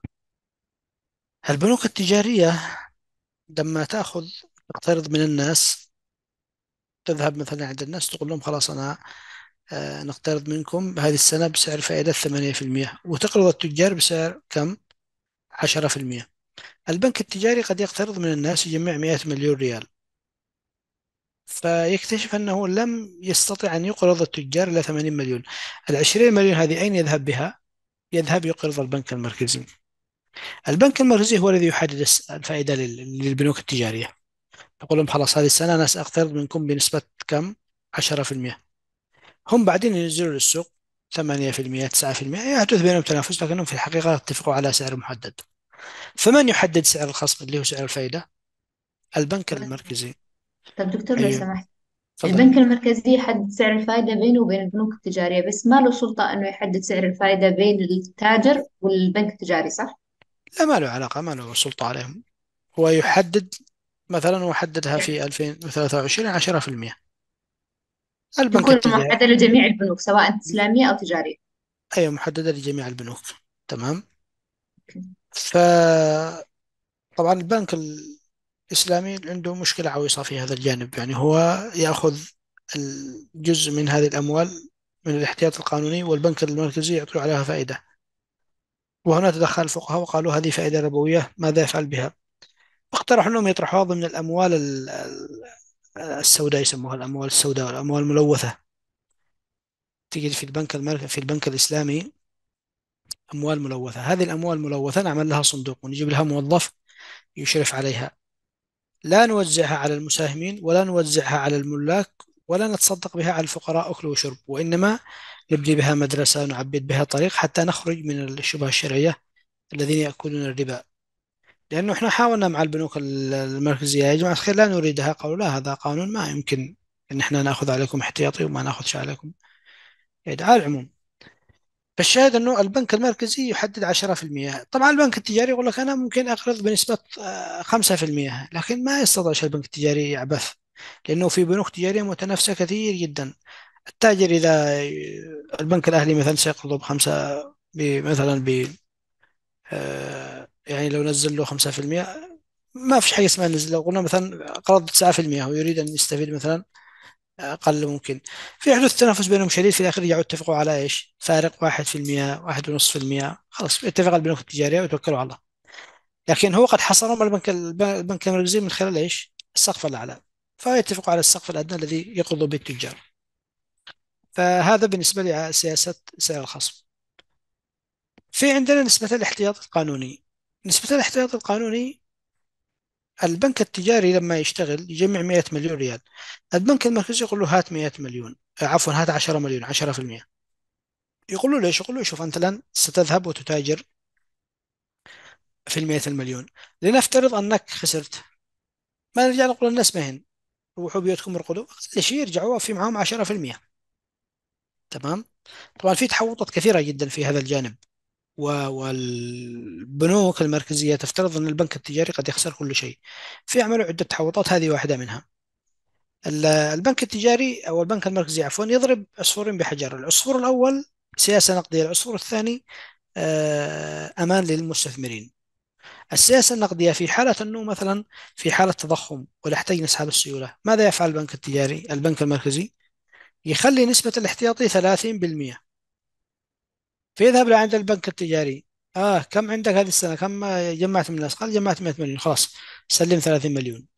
البنوك التجارية لما تأخذ تقترض من الناس، تذهب مثلا عند الناس تقول لهم خلاص أنا آه، نقترض منكم هذه السنة بسعر فائدة ثمانية في المية، وتقرض التجار بسعر كم؟ عشرة في المية. البنك التجاري قد يقترض من الناس يجمع مئة مليون ريال، فيكتشف أنه لم يستطع أن يقرض التجار إلى ثمانين مليون. العشرين مليون هذه أين يذهب بها؟ يذهب يقرض البنك المركزي. البنك المركزي هو الذي يحدد الفائدة لل- للبنوك التجارية. يقول لهم خلاص هذه السنة أنا سأقترض منكم بنسبة كم؟ عشرة في المية. هم بعدين ينزلوا للسوق ثمانية في المية تسعة في المية، يحدث بينهم تنافس، لكنهم في الحقيقة اتفقوا على سعر محدد. فمن يحدد سعر الخصم اللي هو سعر الفائدة؟ البنك المركزي. طب دكتور لو أيوه، سمحت، تفضل. البنك المركزي يحدد سعر الفائدة بينه وبين البنوك التجارية، بس ما له سلطة إنه يحدد سعر الفائدة بين التاجر والبنك التجاري، صح؟ لا، ما له علاقة، ما له سلطة عليهم. هو يحدد، مثلا هو حددها في ألفين وثلاثة وعشرين عشرة في المية. البنك تكون التجاري، موحدة لجميع البنوك سواء إسلامية أو تجارية. أيوة، محددة لجميع البنوك. تمام. فطبعا البنك الإسلامي عنده مشكلة عويصة في هذا الجانب. يعني هو يأخذ الجزء من هذه الأموال من الاحتياط القانوني، والبنك المركزي يعطي عليها فائدة. وهنا تدخل الفقهاء وقالوا هذه فائدة ربوية، ماذا يفعل بها؟ اقترحوا أنهم يطرحوها ضمن الأموال ال- السوداء، يسموها الأموال السوداء والأموال الملوثة. تجد في البنك المركزي في البنك الإسلامي أموال ملوثة. هذه الأموال الملوثة نعمل لها صندوق ونجيب لها موظف يشرف عليها. لا نوزعها على المساهمين ولا نوزعها على الملاك ولا نتصدق بها على الفقراء أكل وشرب، وإنما نبني بها مدرسة ونعبد بها طريق حتى نخرج من الشبهة الشرعية الذين يأكلون الربا. لأنه إحنا حاولنا مع البنوك المركزية يا جماعة الخير لا نريدها، قالوا لا هذا قانون ما يمكن إن إحنا نأخذ عليكم احتياطي وما نأخذش عليكم. يعني على العموم، فالشاهد أنه البنك المركزي يحدد عشرة في المئة. طبعا البنك التجاري يقول لك أنا ممكن أقرض بنسبة آه، خمسة في المئة، لكن ما يستطيع البنك التجاري يعبث، لأنه في بنوك تجارية متنافسة كثير جدا. التاجر إذا البنك الأهلي مثلا سيقرضه بخمسة، ب- مثلا ب آه، يعني لو نزل له خمسة في المئة ما فيش حاجة اسمها نزل. لو قلنا مثلا قرض تسعة في المئة ويريد أن يستفيد مثلا أقل ممكن، في حدوث تنافس بينهم شديد، في الآخر يرجعوا يتفقوا على إيش؟ فارق واحد في المئة، واحد ونصف في المئة، خلاص يتفق البنوك التجارية ويتوكلوا على الله. لكن هو قد حصرهم البنك البنك المركزي من خلال إيش؟ السقف الأعلى، فيتفقوا على السقف الأدنى الذي يقرض به التجار. فهذا بالنسبة لسياسة سعر الخصم. في عندنا نسبة الاحتياط القانوني. نسبة الاحتياط القانوني، البنك التجاري لما يشتغل يجمع مئة مليون ريال، البنك المركزي يقول له هات مئة مليون، آه، عفوا هات عشرة مليون، عشرة في المئة. يقول له ليش؟ يقول له شوف أنت الآن ستذهب وتتاجر في المئة المليون، لنفترض أنك خسرت، ما نرجع نقول للناس مهن روحوا بيوتكم ارقدوا، ليش يرجعوا في معهم عشرة في المئة. تمام. طبعا في تحوطات كثيرة جدا في هذا الجانب، و- والبنوك المركزية تفترض أن البنك التجاري قد يخسر كل شيء، في عملوا عدة تحوطات، هذه واحدة منها. ال- البنك التجاري أو البنك المركزي عفوا يضرب عصفورين بحجر. العصفور الأول سياسة نقدية، العصفور الثاني آه، أمان للمستثمرين. السياسة النقدية في حالة أنه مثلا في حالة تضخم ونحتاج نسحب السيولة، ماذا يفعل البنك التجاري البنك المركزي؟ يخلي نسبة الاحتياطي ثلاثين بالمئة، فيذهب لعند البنك التجاري، آه كم عندك هذه السنة، كم جمعت من الناس؟ قال جمعت مئة مليون، خلاص سلم ثلاثين مليون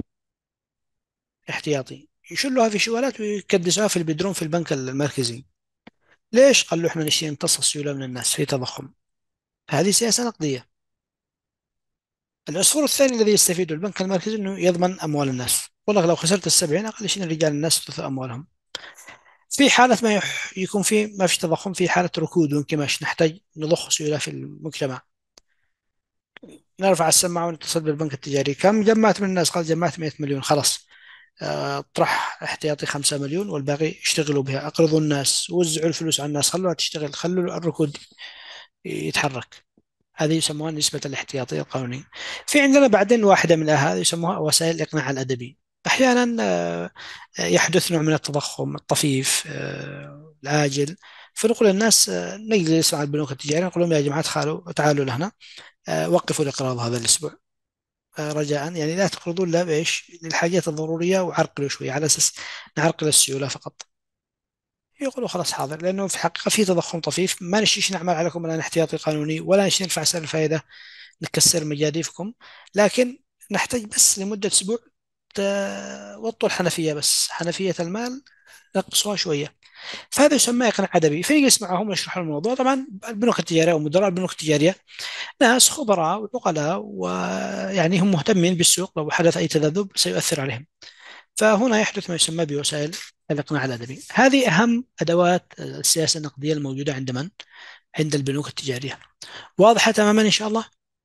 احتياطي. يشلوها في شوالات ويكدسوها في البدروم في البنك المركزي. ليش؟ قال له احنا نشتري نمتص السيولة من الناس في تضخم. هذه سياسة نقدية. العصفور الثاني الذي يستفيده البنك المركزي انه يضمن اموال الناس، والله لو خسرت السبعين اقل شيء رجال الناس ثلث اموالهم. في حالة ما يح- يكون في ما فيش تضخم، في حالة ركود وانكماش نحتاج نضخ سيولة في المجتمع، نرفع السماعة ونتصل بالبنك التجاري، كم جمعت من الناس؟ قال جمعت مئة مليون، خلاص آه، طرح احتياطي خمسة مليون والباقي اشتغلوا بها، اقرضوا الناس، وزعوا الفلوس على الناس، خلوها تشتغل، خلوا الركود يتحرك. هذه يسموها نسبة الاحتياطي القانوني. في عندنا بعدين واحدة من هذه يسموها وسائل الإقناع الأدبي. أحيانا آه، يحدث نوع من التضخم الطفيف آه، العاجل، فنقول للناس آه، نجلس مع البنوك التجارية نقول لهم يا جماعة تعالوا تعالوا لهنا، آه، وقفوا الإقراض هذا الأسبوع آه، رجاء، يعني لا تقرضوا إلا بإيش؟ للحاجات الضرورية، وعرقلوا شوي على أساس نعرقل السيولة فقط. يقولوا خلاص حاضر، لأنه في الحقيقة في تضخم طفيف، ما نشيش نعمل عليكم الآن احتياطي قانوني ولا نشي نرفع سعر الفائدة نكسر مجاديفكم، لكن نحتاج بس لمدة أسبوع توطوا الحنفية، بس حنفية المال نقصها شوية. فهذا يسمى إقناع أدبي. فيجلس معهم ويشرح لهم الموضوع. طبعا البنوك التجارية ومدراء البنوك التجارية ناس خبراء وعقلاء، ويعني هم مهتمين بالسوق، لو حدث أي تذبذب سيؤثر عليهم. فهنا يحدث ما يسمى بوسائل الإقناع الأدبي. هذه أهم أدوات السياسة النقدية الموجودة عند من؟ عند البنوك التجارية. واضحة تماما إن شاء الله؟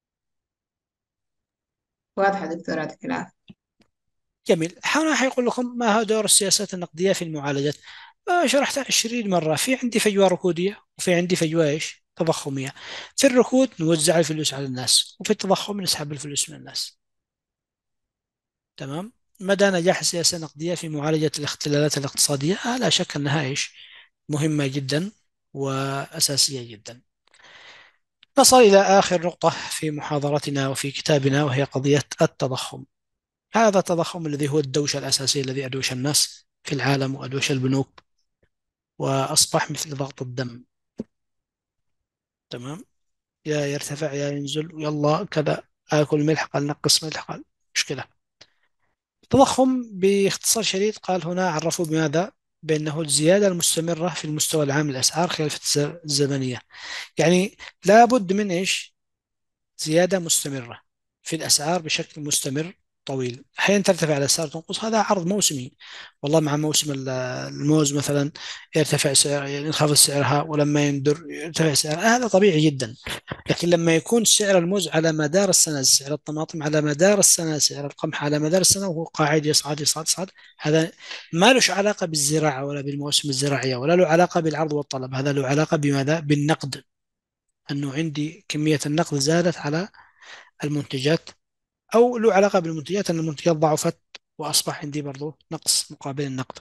واضحة دكتور، يعطيك العافية. جميل. هنا حيقول لكم ما هو دور السياسات النقدية في المعالجة. آه، شرحتها عشرين مرة. في عندي فجوة ركودية وفي عندي فجوة إيش؟ تضخمية. في الركود نوزع الفلوس على الناس، وفي التضخم نسحب الفلوس من الناس. تمام. مدى نجاح السياسة النقدية في معالجة الاختلالات الاقتصادية؟ آه لا شك أنها إيش؟ مهمة جدا وأساسية جدا. نصل إلى آخر نقطة في محاضرتنا وفي كتابنا، وهي قضية التضخم. هذا التضخم الذي هو الدوشة الأساسية الذي أدوش الناس في العالم وأدوش البنوك، وأصبح مثل ضغط الدم. تمام. يا يرتفع يا ينزل، يلا كذا، آكل ملح قال نقص ملح قال مشكلة. التضخم باختصار شديد قال هنا عرفوا بماذا؟ بأنه الزيادة المستمرة في المستوى العام للأسعار خلال الفترة الزمنية. يعني لابد من إيش؟ زيادة مستمرة. في الأسعار بشكل مستمر طويل. أحيانا ترتفع الأسعار تنقص، هذا عرض موسمي. والله مع موسم ال- الموز مثلا يرتفع سعر، يعني ينخفض سعرها، ولما يندر يرتفع سعرها، هذا طبيعي جدا. لكن لما يكون سعر الموز على مدار السنة، سعر الطماطم على مدار السنة، سعر القمح على مدار السنة، وهو قاعد يصعد يصعد يصعد، هذا ما له علاقة بالزراعة ولا بالمواسم الزراعية، ولا له علاقة بالعرض والطلب. هذا له علاقة بماذا؟ بالنقد. أنه عندي كمية النقد زادت على المنتجات، أو له علاقة بالمنتجات أن المنتجات ضعفت وأصبح عندي برضو نقص مقابل النقد.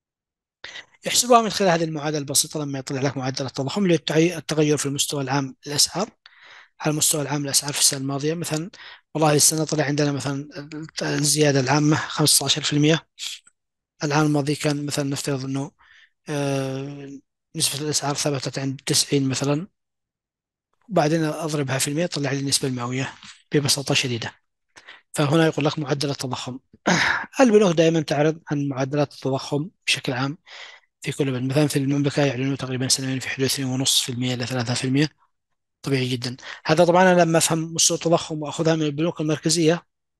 يحسبها من خلال هذه المعادلة البسيطة. لما يطلع لك معدل التضخم اللي هي التغير في المستوى العام للأسعار، على المستوى العام للأسعار في السنة الماضية مثلا، والله السنة طلع عندنا مثلا الزيادة العامة خمسة عشر في المئة. العام الماضي كان مثلا نفترض أنه آه، نسبة الأسعار ثبتت عند تسعين مثلا، وبعدين أضربها في المئة طلع لي النسبة المئوية ببساطة شديدة. فهنا يقول لك معدل التضخم. البنوك دائما تعرض عن معدلات التضخم بشكل عام في كل بلد. مثلا في المملكة يعلنوا تقريبا سنويا في حدود اثنين فاصلة خمسة بالمئة إلى ثلاثة بالمئة. طبيعي جدا. هذا طبعا أنا لما أفهم مستوى التضخم وأخذها من البنوك المركزية،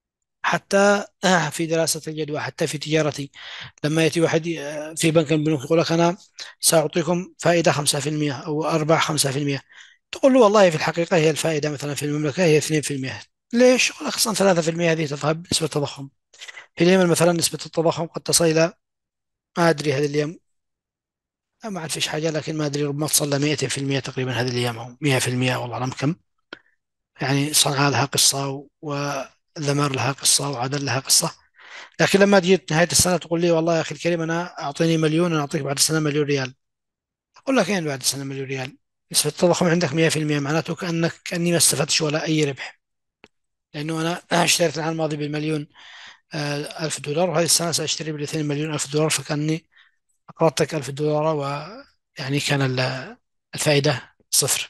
حتى آه، في دراسة الجدوى، حتى في تجارتي، لما يأتي واحد آه، في بنك من البنوك يقول لك أنا سأعطيكم فائدة خمسة بالمئة أو أرباح خمسة بالمئة، تقول له والله في الحقيقة هي الفائدة مثلا في المملكة هي اثنين بالمئة. ليش؟ يقول لك أصلا ثلاثة بالمئة هذه تذهب نسبة التضخم. في اليمن مثلا نسبة التضخم قد تصل إلى، ما أدري هذه الأيام ما أعرف إيش حاجة، لكن ما أدري ربما تصل ل مئتين بالمئة تقريبا هذه الأيام، أو مئة بالمئة، والله أعلم كم. يعني صنعاء لها قصة، وذمار لها قصة، وعدن لها قصة. لكن لما جيت نهاية السنة تقول لي والله يا أخي الكريم أنا أعطيني مليون، أنا أعطيك بعد السنة مليون ريال، أقول لك أين بعد السنة مليون ريال؟ نسبة التضخم عندك مئة بالمئة، معناته كأنك كأني ما استفدتش ولا أي ربح. لأنه أنا اشتريت العام الماضي بالمليون آه، ألف دولار، وهذه السنة سأشتري بالاثنين مليون ألف دولار، فكأني أقرضتك ألف دولار، ويعني كان ال- الفائدة صفر.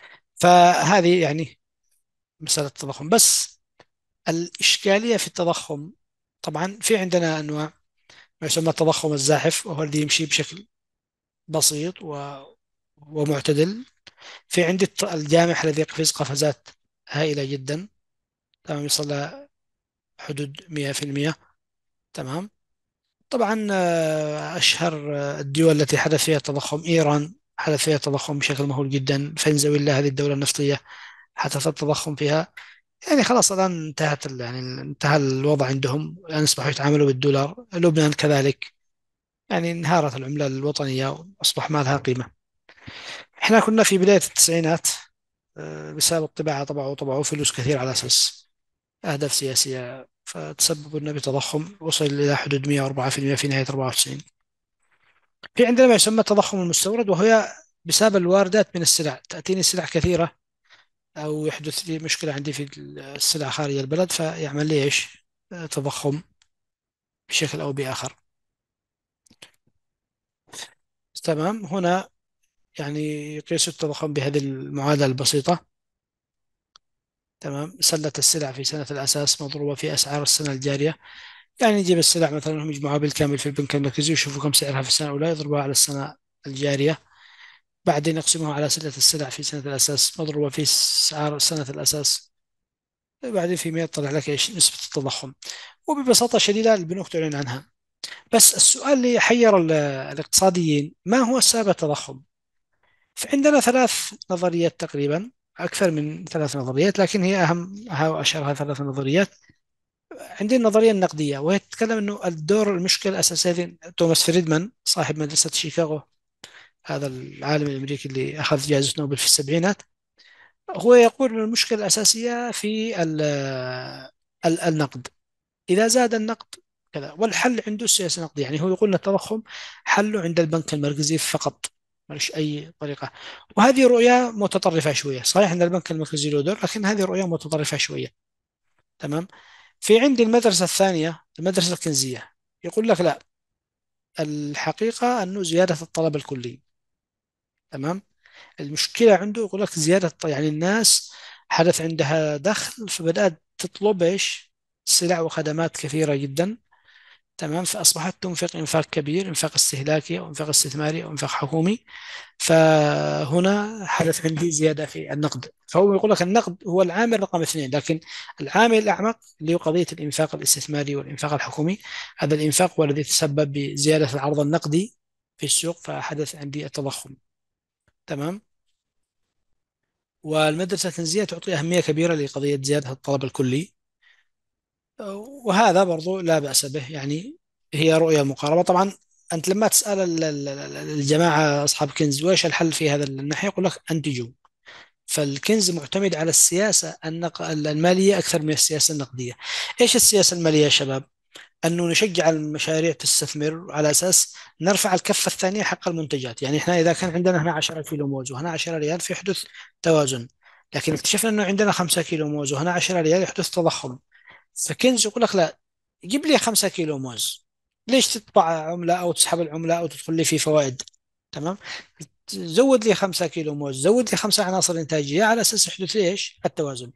فهذه يعني مسألة التضخم. بس الإشكالية في التضخم، طبعا في عندنا أنواع، ما يسمى التضخم الزاحف، وهو الذي يمشي بشكل بسيط و... ومعتدل. في عندي الت- الجامح الذي يقفز قفزات هائلة جدا، تمام، يصل حدود مئة بالمئة. تمام. طبعا آه، أشهر آه، الدول التي حدث فيها التضخم إيران، حدث فيها التضخم بشكل مهول جدا. فنزويلا هذه الدولة النفطية حدث التضخم فيها. يعني خلاص الآن انتهت ال- يعني انتهى الوضع عندهم، الآن أصبحوا يتعاملوا بالدولار. لبنان كذلك، يعني انهارت العملة الوطنية وأصبح ما لها قيمة. احنا كنا في بداية التسعينات آه، بسبب الطباعة طبعوا طبعوا فلوس كثير على أساس أهداف سياسية، فتسبب لنا بتضخم وصل إلى حدود مئة وأربعة بالمئة في نهاية أربعة وتسعين. في عندنا ما يسمى التضخم المستورد، وهي بسبب الواردات من السلع. تأتيني سلع كثيرة، أو يحدث لي مشكلة عندي في السلع خارج البلد، فيعمل لي إيش؟ آه، تضخم بشكل أو بآخر. تمام. هنا يعني يقيس التضخم بهذه المعادلة البسيطة. تمام. سلة السلع في سنة الأساس مضروبة في أسعار السنة الجارية. يعني نجيب السلع مثلا هم يجمعوها بالكامل في البنك المركزي، ويشوفوا كم سعرها في السنة الأولى، يضربوها على السنة الجارية، بعدين يقسموها على سلة السلع في سنة الأساس مضروبة في أسعار سنة الأساس، بعدين في مئة طلع لك إيش نسبة التضخم. وببساطة شديدة البنوك تعلن عنها. بس السؤال اللي حير ال- الاقتصاديين، ما هو سبب التضخم؟ فعندنا ثلاث نظريات تقريبا، أكثر من ثلاث نظريات، لكن هي أهمها وأشهرها ثلاث نظريات. عندنا النظرية النقدية، وهي تتكلم أنه الدور المشكلة الأساسية في توماس فريدمان صاحب مدرسة شيكاغو، هذا العالم الأمريكي اللي أخذ جائزة نوبل في السبعينات. هو يقول أن المشكلة الأساسية في ال- ال- النقد. إذا زاد النقد كذا، والحل عنده السياسة النقدية. يعني هو يقول أن التضخم حله عند البنك المركزي فقط، مش أي طريقة. وهذه رؤية متطرفة شوية. صحيح أن البنك المركزي له دور، لكن هذه رؤية متطرفة شوية. تمام. في عندي المدرسة الثانية، المدرسة الكنزية، يقول لك لا، الحقيقة أنه زيادة الطلب الكلي. تمام. المشكلة عنده يقول لك زيادة الط- يعني الناس حدث عندها دخل، فبدأت تطلب إيش؟ سلع وخدمات كثيرة جدا، تمام، فأصبحت تنفق إنفاق كبير، إنفاق استهلاكي أو إنفاق استثماري أو إنفاق حكومي. فهنا حدث عندي زيادة في النقد. فهو يقول لك النقد هو العامل رقم اثنين، لكن العامل الأعمق اللي هو قضية الإنفاق الاستثماري والإنفاق الحكومي، هذا الإنفاق هو الذي تسبب بزيادة العرض النقدي في السوق، فحدث عندي التضخم. تمام. والمدرسة الكنزية تعطي أهمية كبيرة لقضية زيادة الطلب الكلي، وهذا برضو لا بأس به، يعني هي رؤية مقاربة. طبعا أنت لما تسأل ال- ال- ال- الجماعة أصحاب كنز وإيش الحل في هذا الناحية، يقول لك أنتجوا. فالكنز معتمد على السياسة النق... المالية أكثر من السياسة النقدية. إيش السياسة المالية يا شباب؟ أنه نشجع المشاريع تستثمر على أساس نرفع الكفة الثانية حق المنتجات. يعني إحنا إذا كان عندنا هنا عشرة كيلو موز وهنا عشرة ريال، في حدوث توازن. لكن اكتشفنا أنه عندنا خمسة كيلو موز وهنا عشرة ريال، يحدث تضخم. فكنز يقول لك لا، جيب لي خمسة كيلو موز. ليش تطبع عملة أو تسحب العملة أو تدخل لي في فوائد؟ تمام. زود لي خمسة كيلو موز، زود لي خمسة عناصر إنتاجية، على أساس يحدث لي إيش؟ التوازن.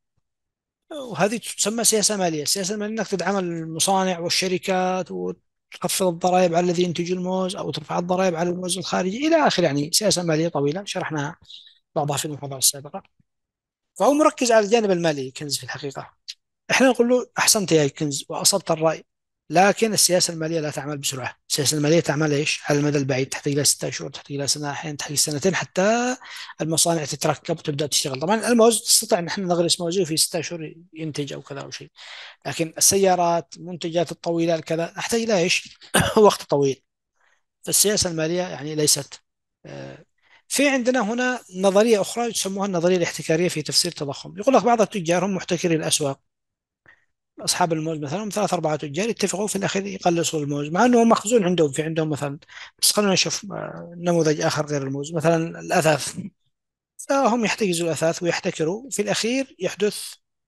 وهذه تسمى سياسة مالية. السياسة المالية أنك تدعم المصانع والشركات وتخفض الضرائب على الذي ينتج الموز أو ترفع الضرائب على الموز الخارجي إلى آخره. يعني سياسة مالية طويلة شرحناها بعضها في المحاضرة السابقة. فهو مركز على الجانب المالي كنز في الحقيقة. احنا نقول له احسنت يا كنز واصبت الراي، لكن السياسه الماليه لا تعمل بسرعه. السياسه الماليه تعمل ايش؟ على المدى البعيد، تحتاج الى ستة شهور، تحتاج الى سنه، احيانا تحتاج سنتين حتى المصانع تتركب وتبدا تشتغل. طبعا الموز تستطيع ان احنا نغرس موز في ستة شهور ينتج او كذا او شيء، لكن السيارات، المنتجات الطويله الكذا، نحتاج الى ايش؟ وقت طويل. فالسياسه الماليه يعني ليست. آه، في عندنا هنا نظريه اخرى يسموها النظريه الاحتكاريه في تفسير التضخم. يقول لك بعض التجار هم محتكري الاسواق، اصحاب الموز مثلا ثلاث اربعه تجار يتفقوا في الاخير يقلصوا الموز، مع انه مخزون عندهم، في عندهم مثلا. بس خلينا نشوف آه، نموذج اخر غير الموز، مثلا الاثاث. فهم يحتجزوا الاثاث ويحتكروا، في الاخير يحدث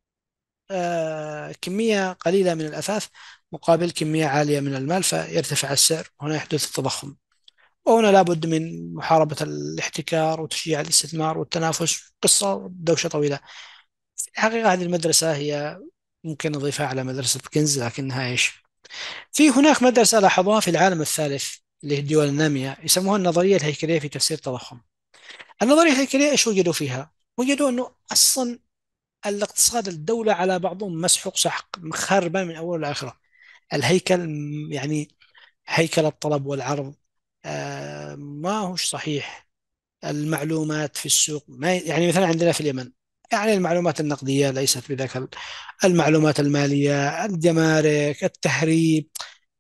آه، كميه قليله من الاثاث مقابل كميه عاليه من المال، فيرتفع السعر. هنا يحدث التضخم. وهنا لابد من محاربه الاحتكار وتشجيع الاستثمار والتنافس، قصه دوشه طويله. في الحقيقه هذه المدرسه هي ممكن نضيفها على مدرسه كنز، لكنها ايش؟ في هناك مدرسة لاحظوها في العالم الثالث اللي هي الدول النامية، يسموها النظرية الهيكلية في تفسير التضخم. النظرية الهيكلية ايش وجدوا فيها؟ وجدوا انه اصلا الاقتصاد الدولة على بعضه مسحوق سحق مخربة من اوله لاخره. الهيكل م- يعني هيكل الطلب والعرض آه ما هوش صحيح. المعلومات في السوق ما يعني مثلا عندنا في اليمن، يعني المعلومات النقدية ليست بذاك ال- المعلومات المالية، الجمارك، التهريب.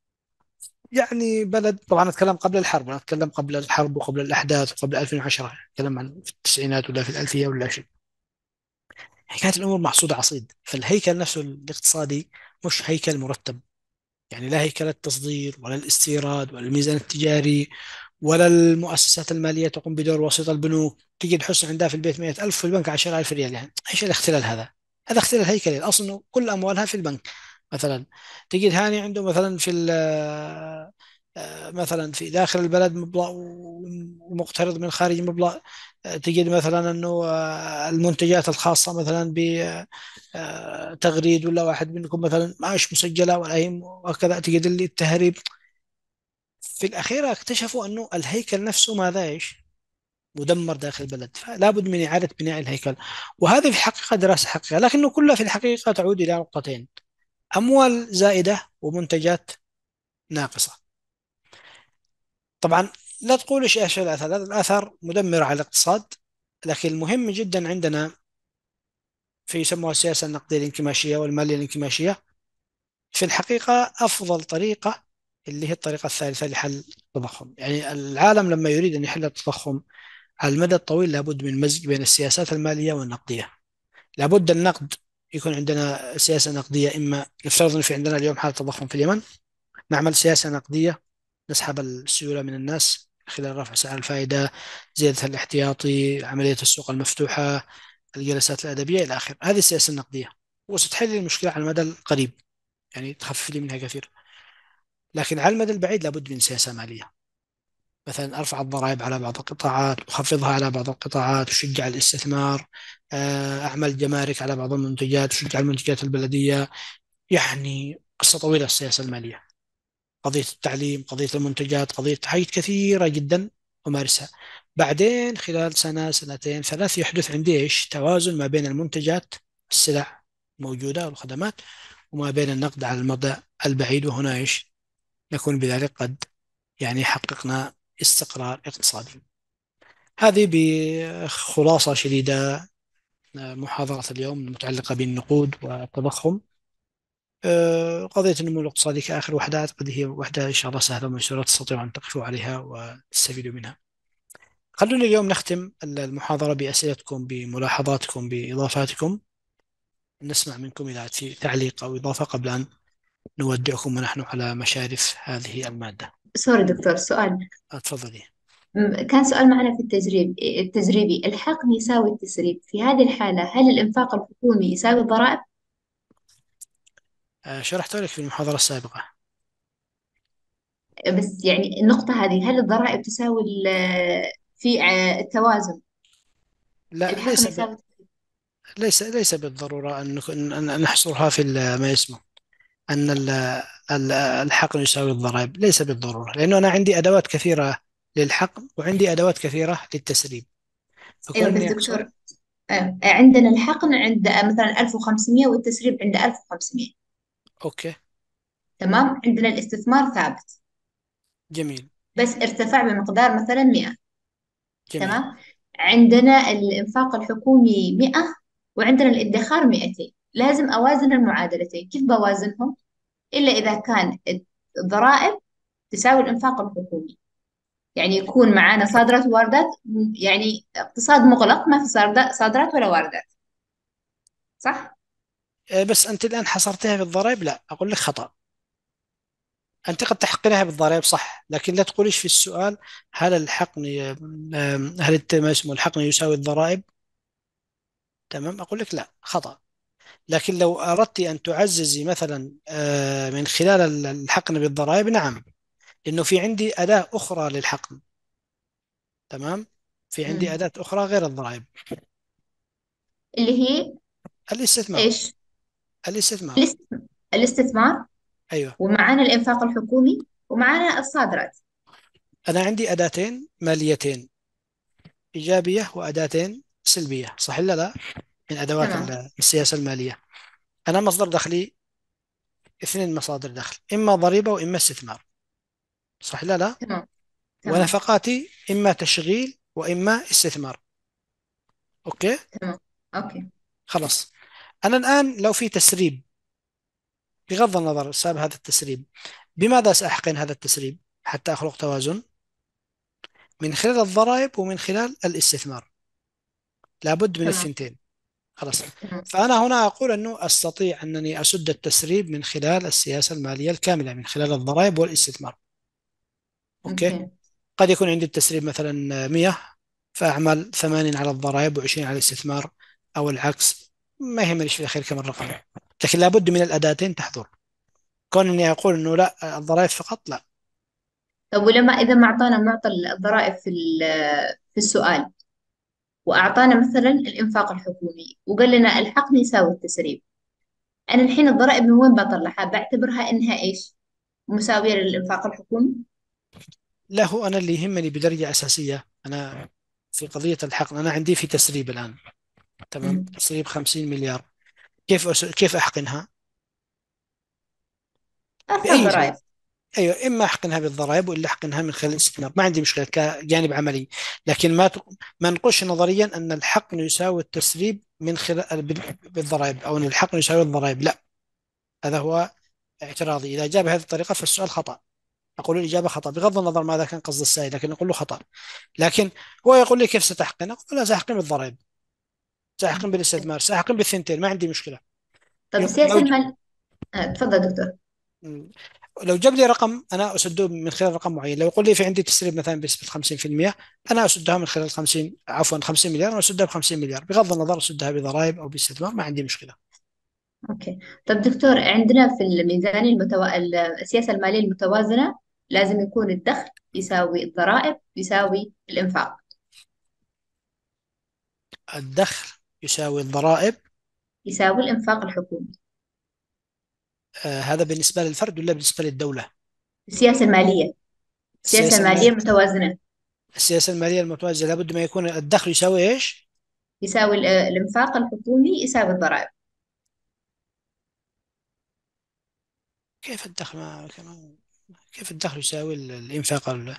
يعني بلد، طبعا أتكلم قبل الحرب، أنا أتكلم قبل الحرب وقبل الأحداث وقبل ألفين وعشرة، أتكلم عن في التسعينات ولا في الألفية ولا شيء. كانت الأمور محصودة عصيد. فالهيكل نفسه الاقتصادي مش هيكل مرتب. يعني لا هيكل التصدير ولا الاستيراد ولا الميزان التجاري ولا المؤسسات المالية تقوم بدور وسيط. البنوك تجي تحس عندها في البيت مئة ألف، في البنك عشرة ألف ريال. يعني إيش الاختلال هذا؟ هذا اختلال هيكلي. الأصل إنه كل أموالها في البنك. مثلا تجي هاني عنده مثلا في ال- آه، مثلا في داخل البلد مبلغ، ومقترض من خارج مبلغ. آه، تجد مثلا انه آه، المنتجات الخاصه مثلا بتغريد، ولا واحد منكم مثلا معاش مسجله ولا هي، وكذا تجد اللي التهريب. في الاخير اكتشفوا انه الهيكل نفسه ماذا ايش؟ مدمر داخل البلد. فلا بد من اعاده بناء الهيكل. وهذه في الحقيقه دراسه حقيقيه، لكنه كلها في الحقيقه تعود الى نقطتين: اموال زائده ومنتجات ناقصه. طبعا لا تقول ايش ايش الاثر، هذا الاثر مدمر على الاقتصاد. لكن المهم جدا عندنا في يسموها السياسه النقديه الانكماشيه والماليه الانكماشيه، في الحقيقه افضل طريقه اللي هي الطريقه الثالثه لحل التضخم. يعني العالم لما يريد ان يحل التضخم على المدى الطويل لابد من مزج بين السياسات الماليه والنقديه. لابد النقد يكون عندنا سياسه نقديه، اما نفترض ان في عندنا اليوم حاله تضخم في اليمن، نعمل سياسه نقديه نسحب السيولة من الناس خلال رفع سعر الفائدة، زيادة الاحتياطي، عملية السوق المفتوحة، الجلسات الأدبية إلى آخره. هذه السياسة النقدية وستحل لي المشكلة على المدى القريب، يعني تخفف لي منها كثير. لكن على المدى البعيد لابد من سياسة مالية. مثلا أرفع الضرائب على بعض القطاعات، أخفضها على بعض القطاعات، أشجع الاستثمار، آه، أعمل جمارك على بعض المنتجات، أشجع المنتجات البلدية. يعني قصة طويلة السياسة المالية. قضية التعليم، قضية المنتجات، قضية حاجات كثيرة جدا أمارسها. بعدين خلال سنة سنتين ثلاث يحدث عندي إيش؟ توازن ما بين المنتجات، السلع الموجودة والخدمات، وما بين النقد على المدى البعيد، وهنا إيش؟ نكون بذلك قد يعني حققنا استقرار اقتصادي. هذه بخلاصة شديدة محاضرة اليوم المتعلقة بالنقود والتضخم. أه، قضية النمو الاقتصادي كآخر وحدة أعتقد هي وحدة إن شاء الله سهلة وميسورة تستطيعوا أن تقفوا عليها وتستفيدوا منها. خلونا اليوم نختم المحاضرة بأسئلتكم، بملاحظاتكم، بإضافاتكم. نسمع منكم إذا في تعليق أو إضافة قبل أن نودعكم ونحن على مشارف هذه المادة. سوري دكتور، سؤال. تفضلي. م- كان سؤال معنا في التجريب التجريبي، الحقن يساوي التسريب. في هذه الحالة هل الإنفاق الحكومي يساوي الضرائب؟ أه، شرحت لك في المحاضرة السابقة. بس يعني النقطة هذه، هل الضرائب تساوي ال- في ع- التوازن لا، الحقن ليس ب... يساوي التسريب؟ ليس ليس بالضرورة أن نك- أن أن نحصرها في ال- ما اسمه أن ال- ال- الحقن يساوي الضرائب. ليس بالضرورة، لأنه أنا عندي أدوات كثيرة للحقن وعندي أدوات كثيرة للتسريب، أيوة فكون بس إني أحصر. دكتور، آه، عندنا الحقن عند مثلا ألف وخمسمية والتسريب عند ألف وخمسمية. أوكي، تمام، عندنا الاستثمار ثابت جميل بس ارتفع بمقدار مثلا مئة. جميل. تمام. عندنا الإنفاق الحكومي مئة وعندنا الادخار مئتين. لازم أوازن المعادلتين. كيف بوازنهم؟ إلا إذا كان الضرائب تساوي الإنفاق الحكومي، يعني يكون معانا صادرات وواردات، م- يعني اقتصاد مغلق ما في صادرات صادرات ولا واردات. صح؟ آه، بس أنت الآن حصرتها بالضرائب. لا، أقول لك خطأ. أنت قد تحقنها بالضرائب صح، لكن لا تقوليش في السؤال هل الحقن ي- آم، هل الت- ما اسمه الحقن يساوي الضرائب. تمام، أقول لك لا، خطأ. لكن لو أردت أن تعززي مثلا آه، من خلال ال- الحقن بالضرائب، نعم، لأنه في عندي أداة أخرى للحقن. تمام، في عندي مم. أداة أخرى غير الضرائب. اللي هي الاستثمار. إيش؟ الاستثمار. الاست- الاستثمار. أيوه. ومعانا الإنفاق الحكومي ومعانا الصادرات. أنا عندي أداتين ماليتين إيجابية وأداتين سلبية، صح ولا لا؟ من أدوات تمام. ال- السياسة المالية. أنا مصدر دخلي اثنين مصادر دخل، إما ضريبة وإما استثمار، صح ولا لا؟ تمام. تمام. ونفقاتي إما تشغيل وإما استثمار. أوكي. تمام. أوكي. خلاص. أنا الآن لو في تسريب، بغض النظر سبب هذا التسريب، بماذا سأحقن هذا التسريب حتى أخلق توازن؟ من خلال الضرائب ومن خلال الاستثمار. لابد من تمام. الثنتين. خلاص. تمام. فأنا هنا أقول أنه أستطيع أنني أسد التسريب من خلال السياسة المالية الكاملة، من خلال الضرائب والاستثمار. أوكي. أوكي. قد يكون عندي التسريب مثلا مية، فأعمل ثمانين على الضرائب و20 على الاستثمار، أو العكس، ما يهمنيش في الأخير كم الرقم. لكن لابد من الأداتين تحضر. كون أني أقول أنه لا الضرائب فقط، لا. طب ولما إذا ما أعطانا معطى الضرائب في ال- في السؤال، وأعطانا مثلا الإنفاق الحكومي وقال لنا الحقني يساوي التسريب، أنا الحين الضرائب من وين بطلعها؟ بعتبرها إنها إيش؟ مساوية للإنفاق الحكومي؟ لا، هو أنا اللي يهمني بدرجة أساسية، أنا في قضية الحقن أنا عندي في تسريب الآن. تمام، مم. تسريب خمسين مليار. كيف أس... كيف أحقنها؟ أرفع بأي الضرائب. شيء. ايوه، اما احقنها بالضرائب والا احقنها من خلال الاستثمار، ما عندي مشكله كجانب عملي. لكن ما ت... ما نقولش نظريا ان الحقن يساوي التسريب من خلال بال- بالضرائب، او ان الحقن يساوي الضرائب، لا. هذا هو اعتراضي. اذا جاب بهذه الطريقه فالسؤال خطا. اقول الاجابه خطا بغض النظر ماذا كان قصد السائل، لكن اقول له خطا. لكن هو يقول لي كيف ستحقن؟ اقول لا، ساحقن بالضرائب، ساحقن بالاستثمار، ساحقن بالثنتين، ما عندي مشكله. طب يق- السياسة لو المال آه، تفضل دكتور. مم. لو جاب لي رقم انا اسده من خلال رقم معين. لو يقول لي في عندي تسريب مثلا بنسبه خمسين في المية، انا اسدها من خلال خمسين، عفوا خمسين مليار، انا اسدها ب خمسين مليار بغض النظر اسدها بضرائب او باستثمار، ما عندي مشكله. أوكي. طب دكتور، عندنا في الميزانية المتو... السياسة المالية المتوازنة لازم يكون الدخل يساوي الضرائب يساوي الإنفاق. الدخل يساوي الضرائب. يساوي الإنفاق الحكومي. آه هذا بالنسبه للفرد ولا بالنسبه للدوله؟ السياسة المالية. السياسة السياسة المالية المالية المتوازنة. السياسة المالية المتوازنة لابد ما يكون الدخل يساوي إيش؟ يساوي ال- الإنفاق الحكومي يساوي الضرائب. كيف الدخل ما كمان كيف الدخل يساوي ال- الإنفاق ال-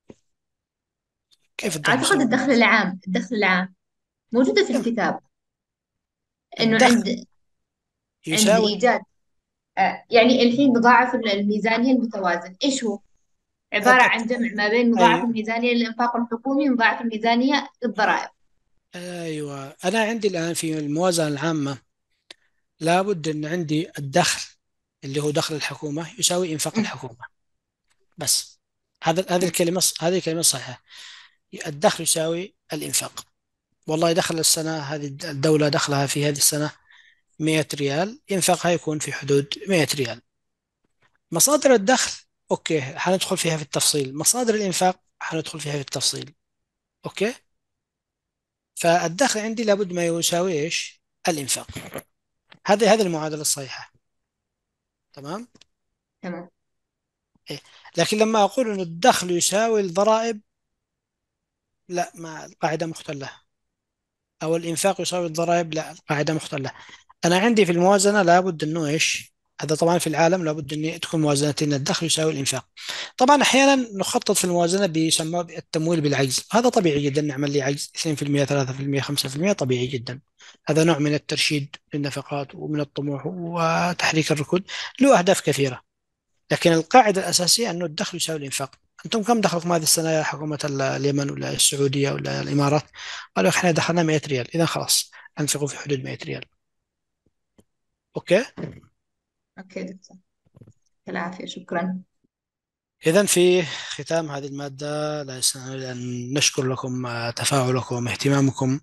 كيف الدخل أعتقد يساوي الدخل الإنفاق؟ العام، الدخل العام موجودة في الكتاب، إنه الدخل عند عند يساوي إيجاد، آه، يعني الحين نضاعف الميزانية المتوازن إيش هو؟ عبارة الد- عن جمع ما بين مضاعف أي الميزانية للإنفاق الحكومي ومضاعف الميزانية للضرائب. أيوة، أنا عندي الآن في الموازنة العامة لابد أن عندي الدخل اللي هو دخل الحكومة يساوي إنفاق أمم، الحكومة بس. هذا هذه الكلمة هذه الكلمة الصحيحة. الدخل يساوي الإنفاق. والله دخل السنة هذه الدولة دخلها في هذه السنة مئة ريال، إنفاقها يكون في حدود مئة ريال. مصادر الدخل أوكي حندخل فيها في التفصيل، مصادر الإنفاق حندخل فيها في التفصيل. أوكي. فالدخل عندي لابد ما يساوي إيش؟ الإنفاق. هذه هذه المعادلة الصحيحة. تمام. تمام. إيه. لكن لما أقول أن الدخل يساوي الضرائب، لا، ما القاعدة مختلة. أو الإنفاق يساوي الضرائب، لا، القاعدة مختلة. أنا عندي في الموازنة لابد أنه إيش؟ هذا طبعا في العالم لابد أن تكون موازنتين، الدخل يساوي الإنفاق. طبعا أحيانا نخطط في الموازنة بيسمى التمويل بالعجز، هذا طبيعي جدا، نعمل لي عجز اثنين في المئة ثلاثة في المئة خمسة في المئة، طبيعي جدا. هذا نوع من الترشيد للنفقات ومن الطموح وتحريك الركود، له أهداف كثيرة. لكن القاعدة الأساسية أنه الدخل يساوي الإنفاق. أنتم كم دخلكم هذه السنة يا حكومة ال- اليمن ولا السعودية ولا الإمارات؟ قالوا إحنا دخلنا مئة ريال، إذا خلاص أنفقوا في حدود مئة ريال. أوكي. أوكي دكتور، يعطيك العافية، شكرا. إذا في ختام هذه المادة لا يستطيع إلا أن نشكر لكم آه، تفاعلكم واهتمامكم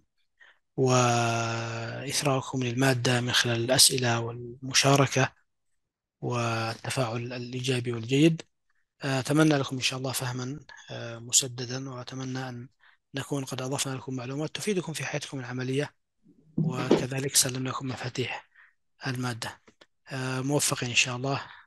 وإثراءكم للمادة من خلال الأسئلة والمشاركة والتفاعل الإيجابي والجيد. آه، أتمنى لكم إن شاء الله فهما آه، مسددا، وأتمنى أن نكون قد أضفنا لكم معلومات تفيدكم في حياتكم العملية، وكذلك سلمنا لكم مفاتيح المادة. آه، موفقين إن شاء الله.